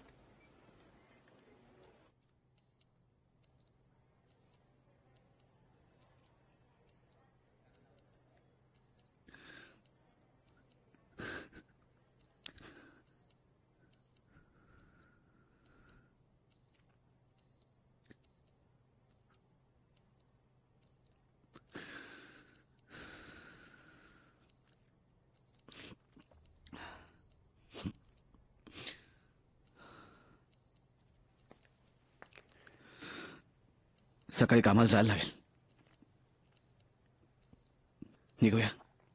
सकाळी कामाला जायला लागेल. निघूया.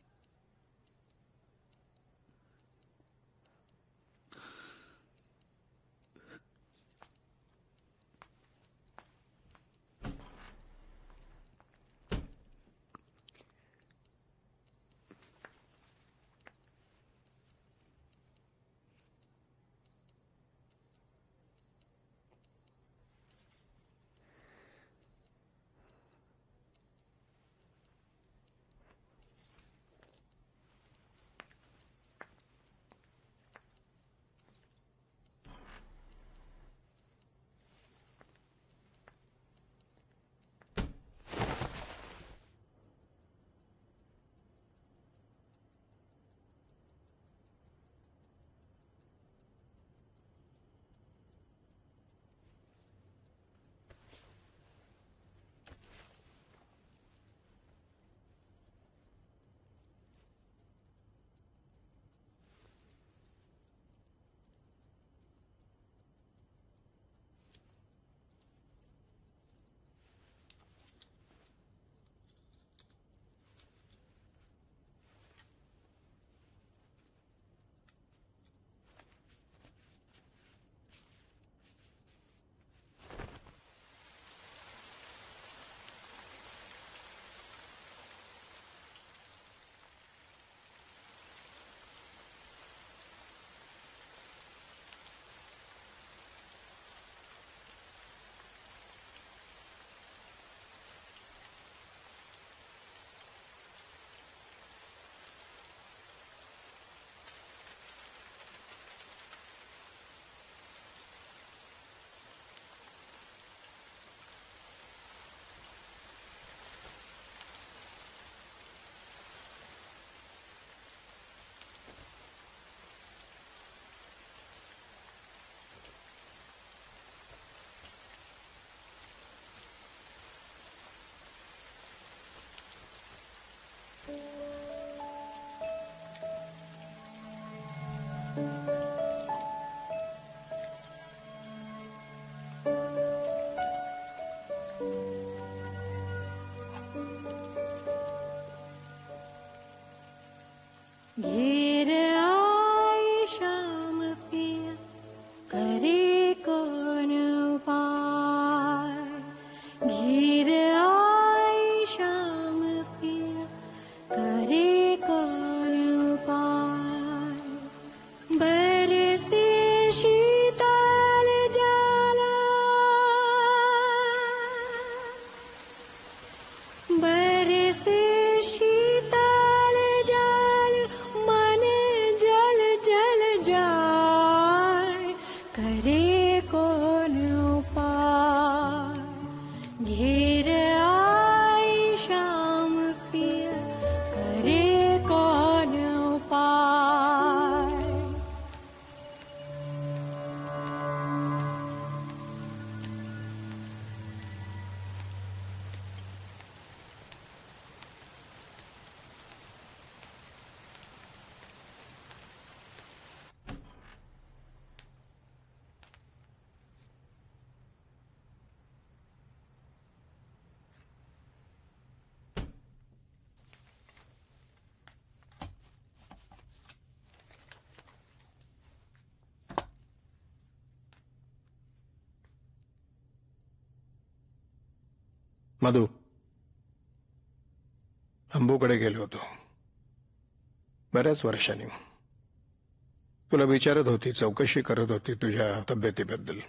घेर आई शाम पिया करे कौन उपाय. घेर आई शाम पिया करे कौन उपाय. बरसे शीतल जाला बरसे शीतल जाल मन जल जल जाय. करे कौन उपाय. घेर आई शाम पिया करे कौन उपाय. मधु अंबूकडे गेलो होतो बऱ्याच वर्षांनी. तुला विचारत होती, चौकशी करत होती तुझ्या तब्येतीबद्दल.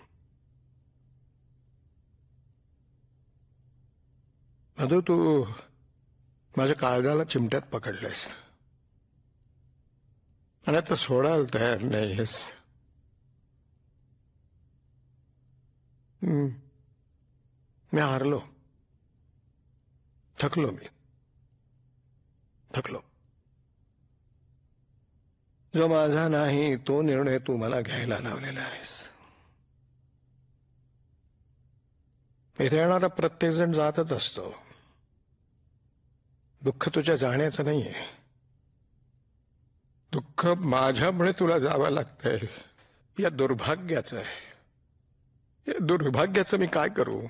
मधू, तू माझ्या काळजाला चिमट्यात पकडलेस आणि आता सोडायला तयार नाहीस. हम्म. मी हारलो, थकलो, मी थकलो. जो माझा नाही तो निर्णय तू मला घ्यायला लावलेला आहेस. इथे येणारा प्रत्येक जण जातच असतो. दुःख तुझ्या जाण्याचं नाहीये, दुःख माझ्यामुळे तुला जावं लागतंय. या दुर्भाग्याचं आहे. या दुर्भाग्याचं मी काय करू?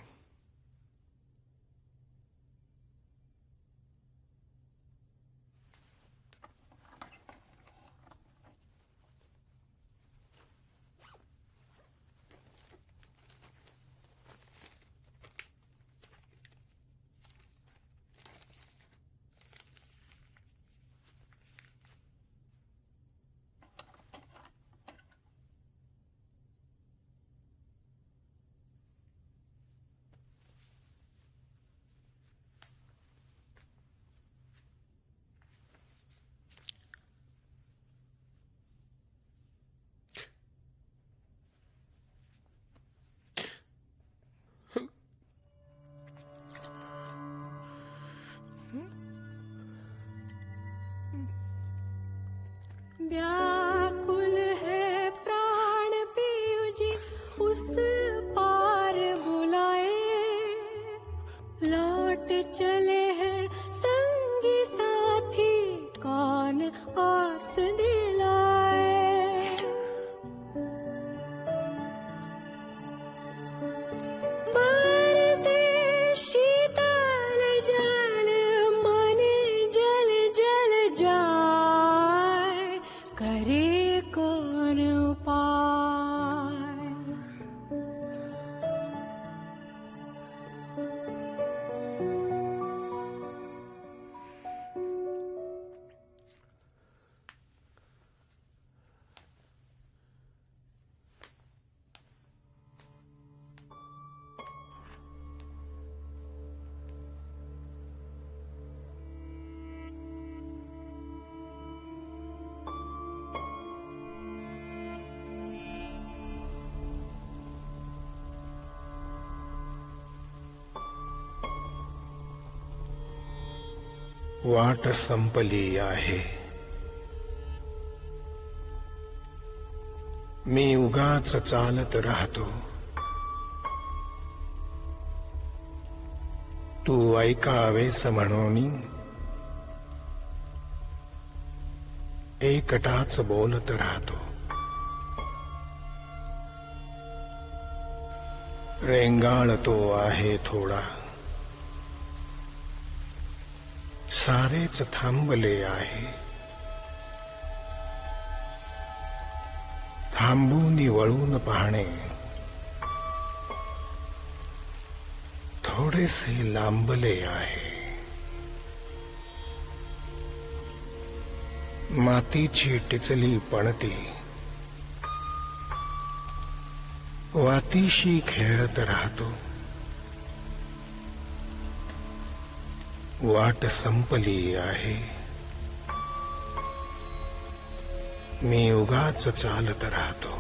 व्याकुल है प्राण पियु जी उस पार बुलाए, लौट चले हैं संगी साथी कौन आस दिलाए. बरसे शीतल जल मन जल जल जाए, करे कौन उपाय. वाट संपली आहे. मी उगाच चालत राहतो. तू ऐकावेस म्हणून एकटाच बोलत राहतो. रेंगाळतो आहे थोडा, सारेच थांबले आहे. थांबून वळून पाहणे थोडेसे लांबले आहे. मातीची टिचली पणती वातीशी खेळत राहतो. वाट संपली आहे. मी उगाच चालत राहतो.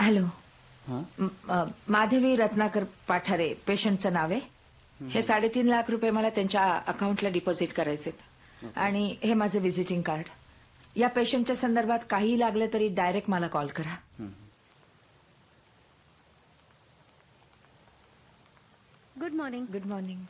हॅलो म- अ, माधवी रत्नाकर पाठारे पेशंटचं नाव आहे. हे साडेतीन लाख रुपये मला त्यांच्या अकाउंटला डिपॉझिट करायचे आणि हे माझं व्हिजिटिंग कार्ड. या पेशंटच्या संदर्भात काही लागलं तरी डायरेक्ट मला कॉल करा. Good morning. Good morning.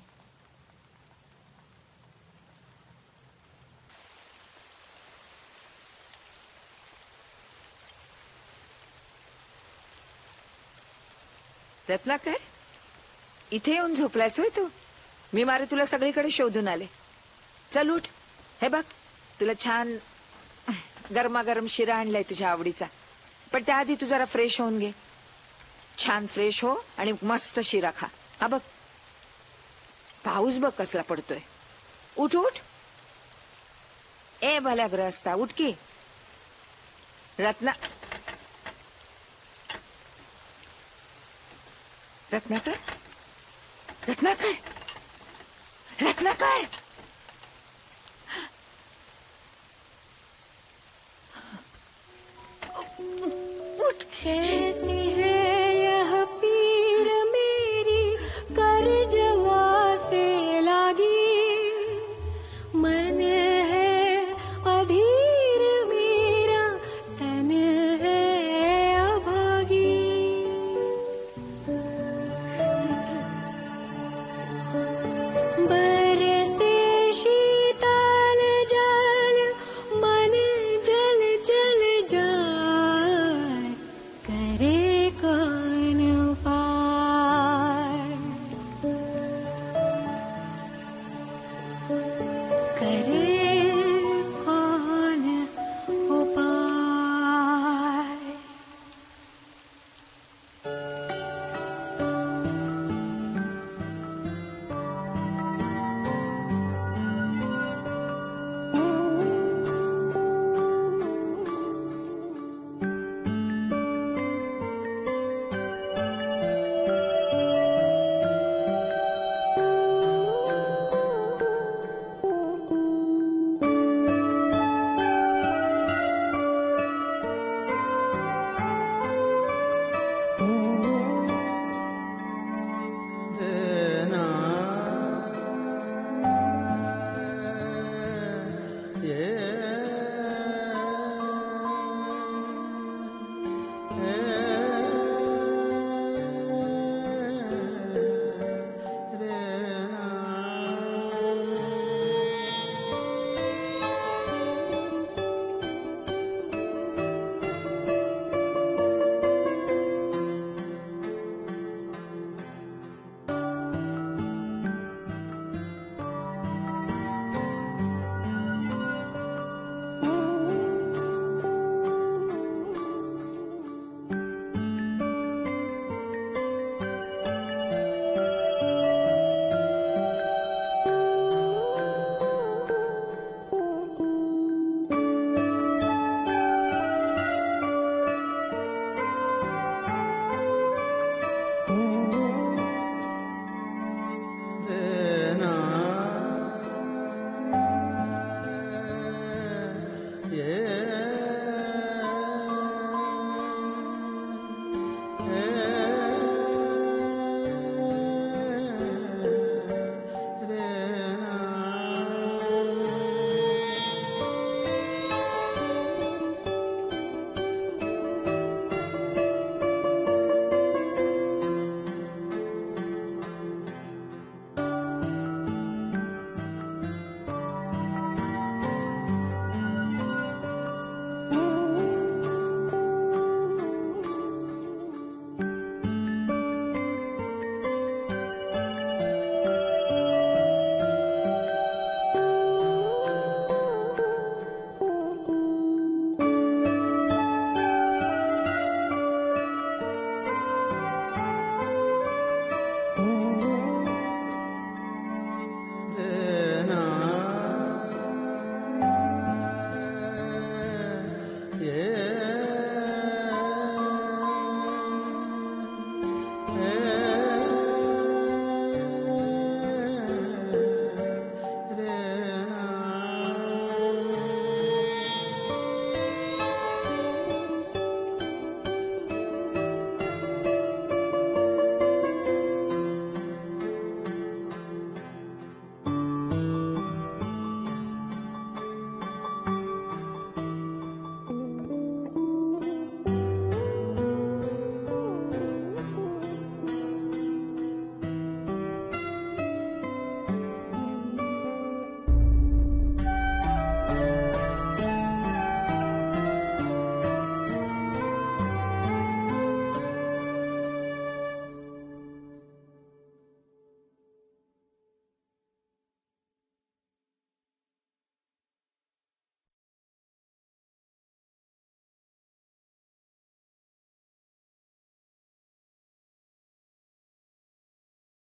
Ratnakar इथे येऊन झोपलायस होय तू? मी मारे तुला सगळीकडे शोधून आले. चल उठ. हे बघ तुला छान गरमागरम शिरा आणलाय तुझ्या आवडीचा. पण त्याआधी तू जरा फ्रेश होऊन घे. छान फ्रेश हो आणि मस्त शिरा खा. हा बघ पाऊस बघ कसला पडतोय. उठ उठ. ए भल्या ग्रस्ता उठ की. रत्ना रत्नाकर रत्नाकर रत्नाकर उठ. कैसी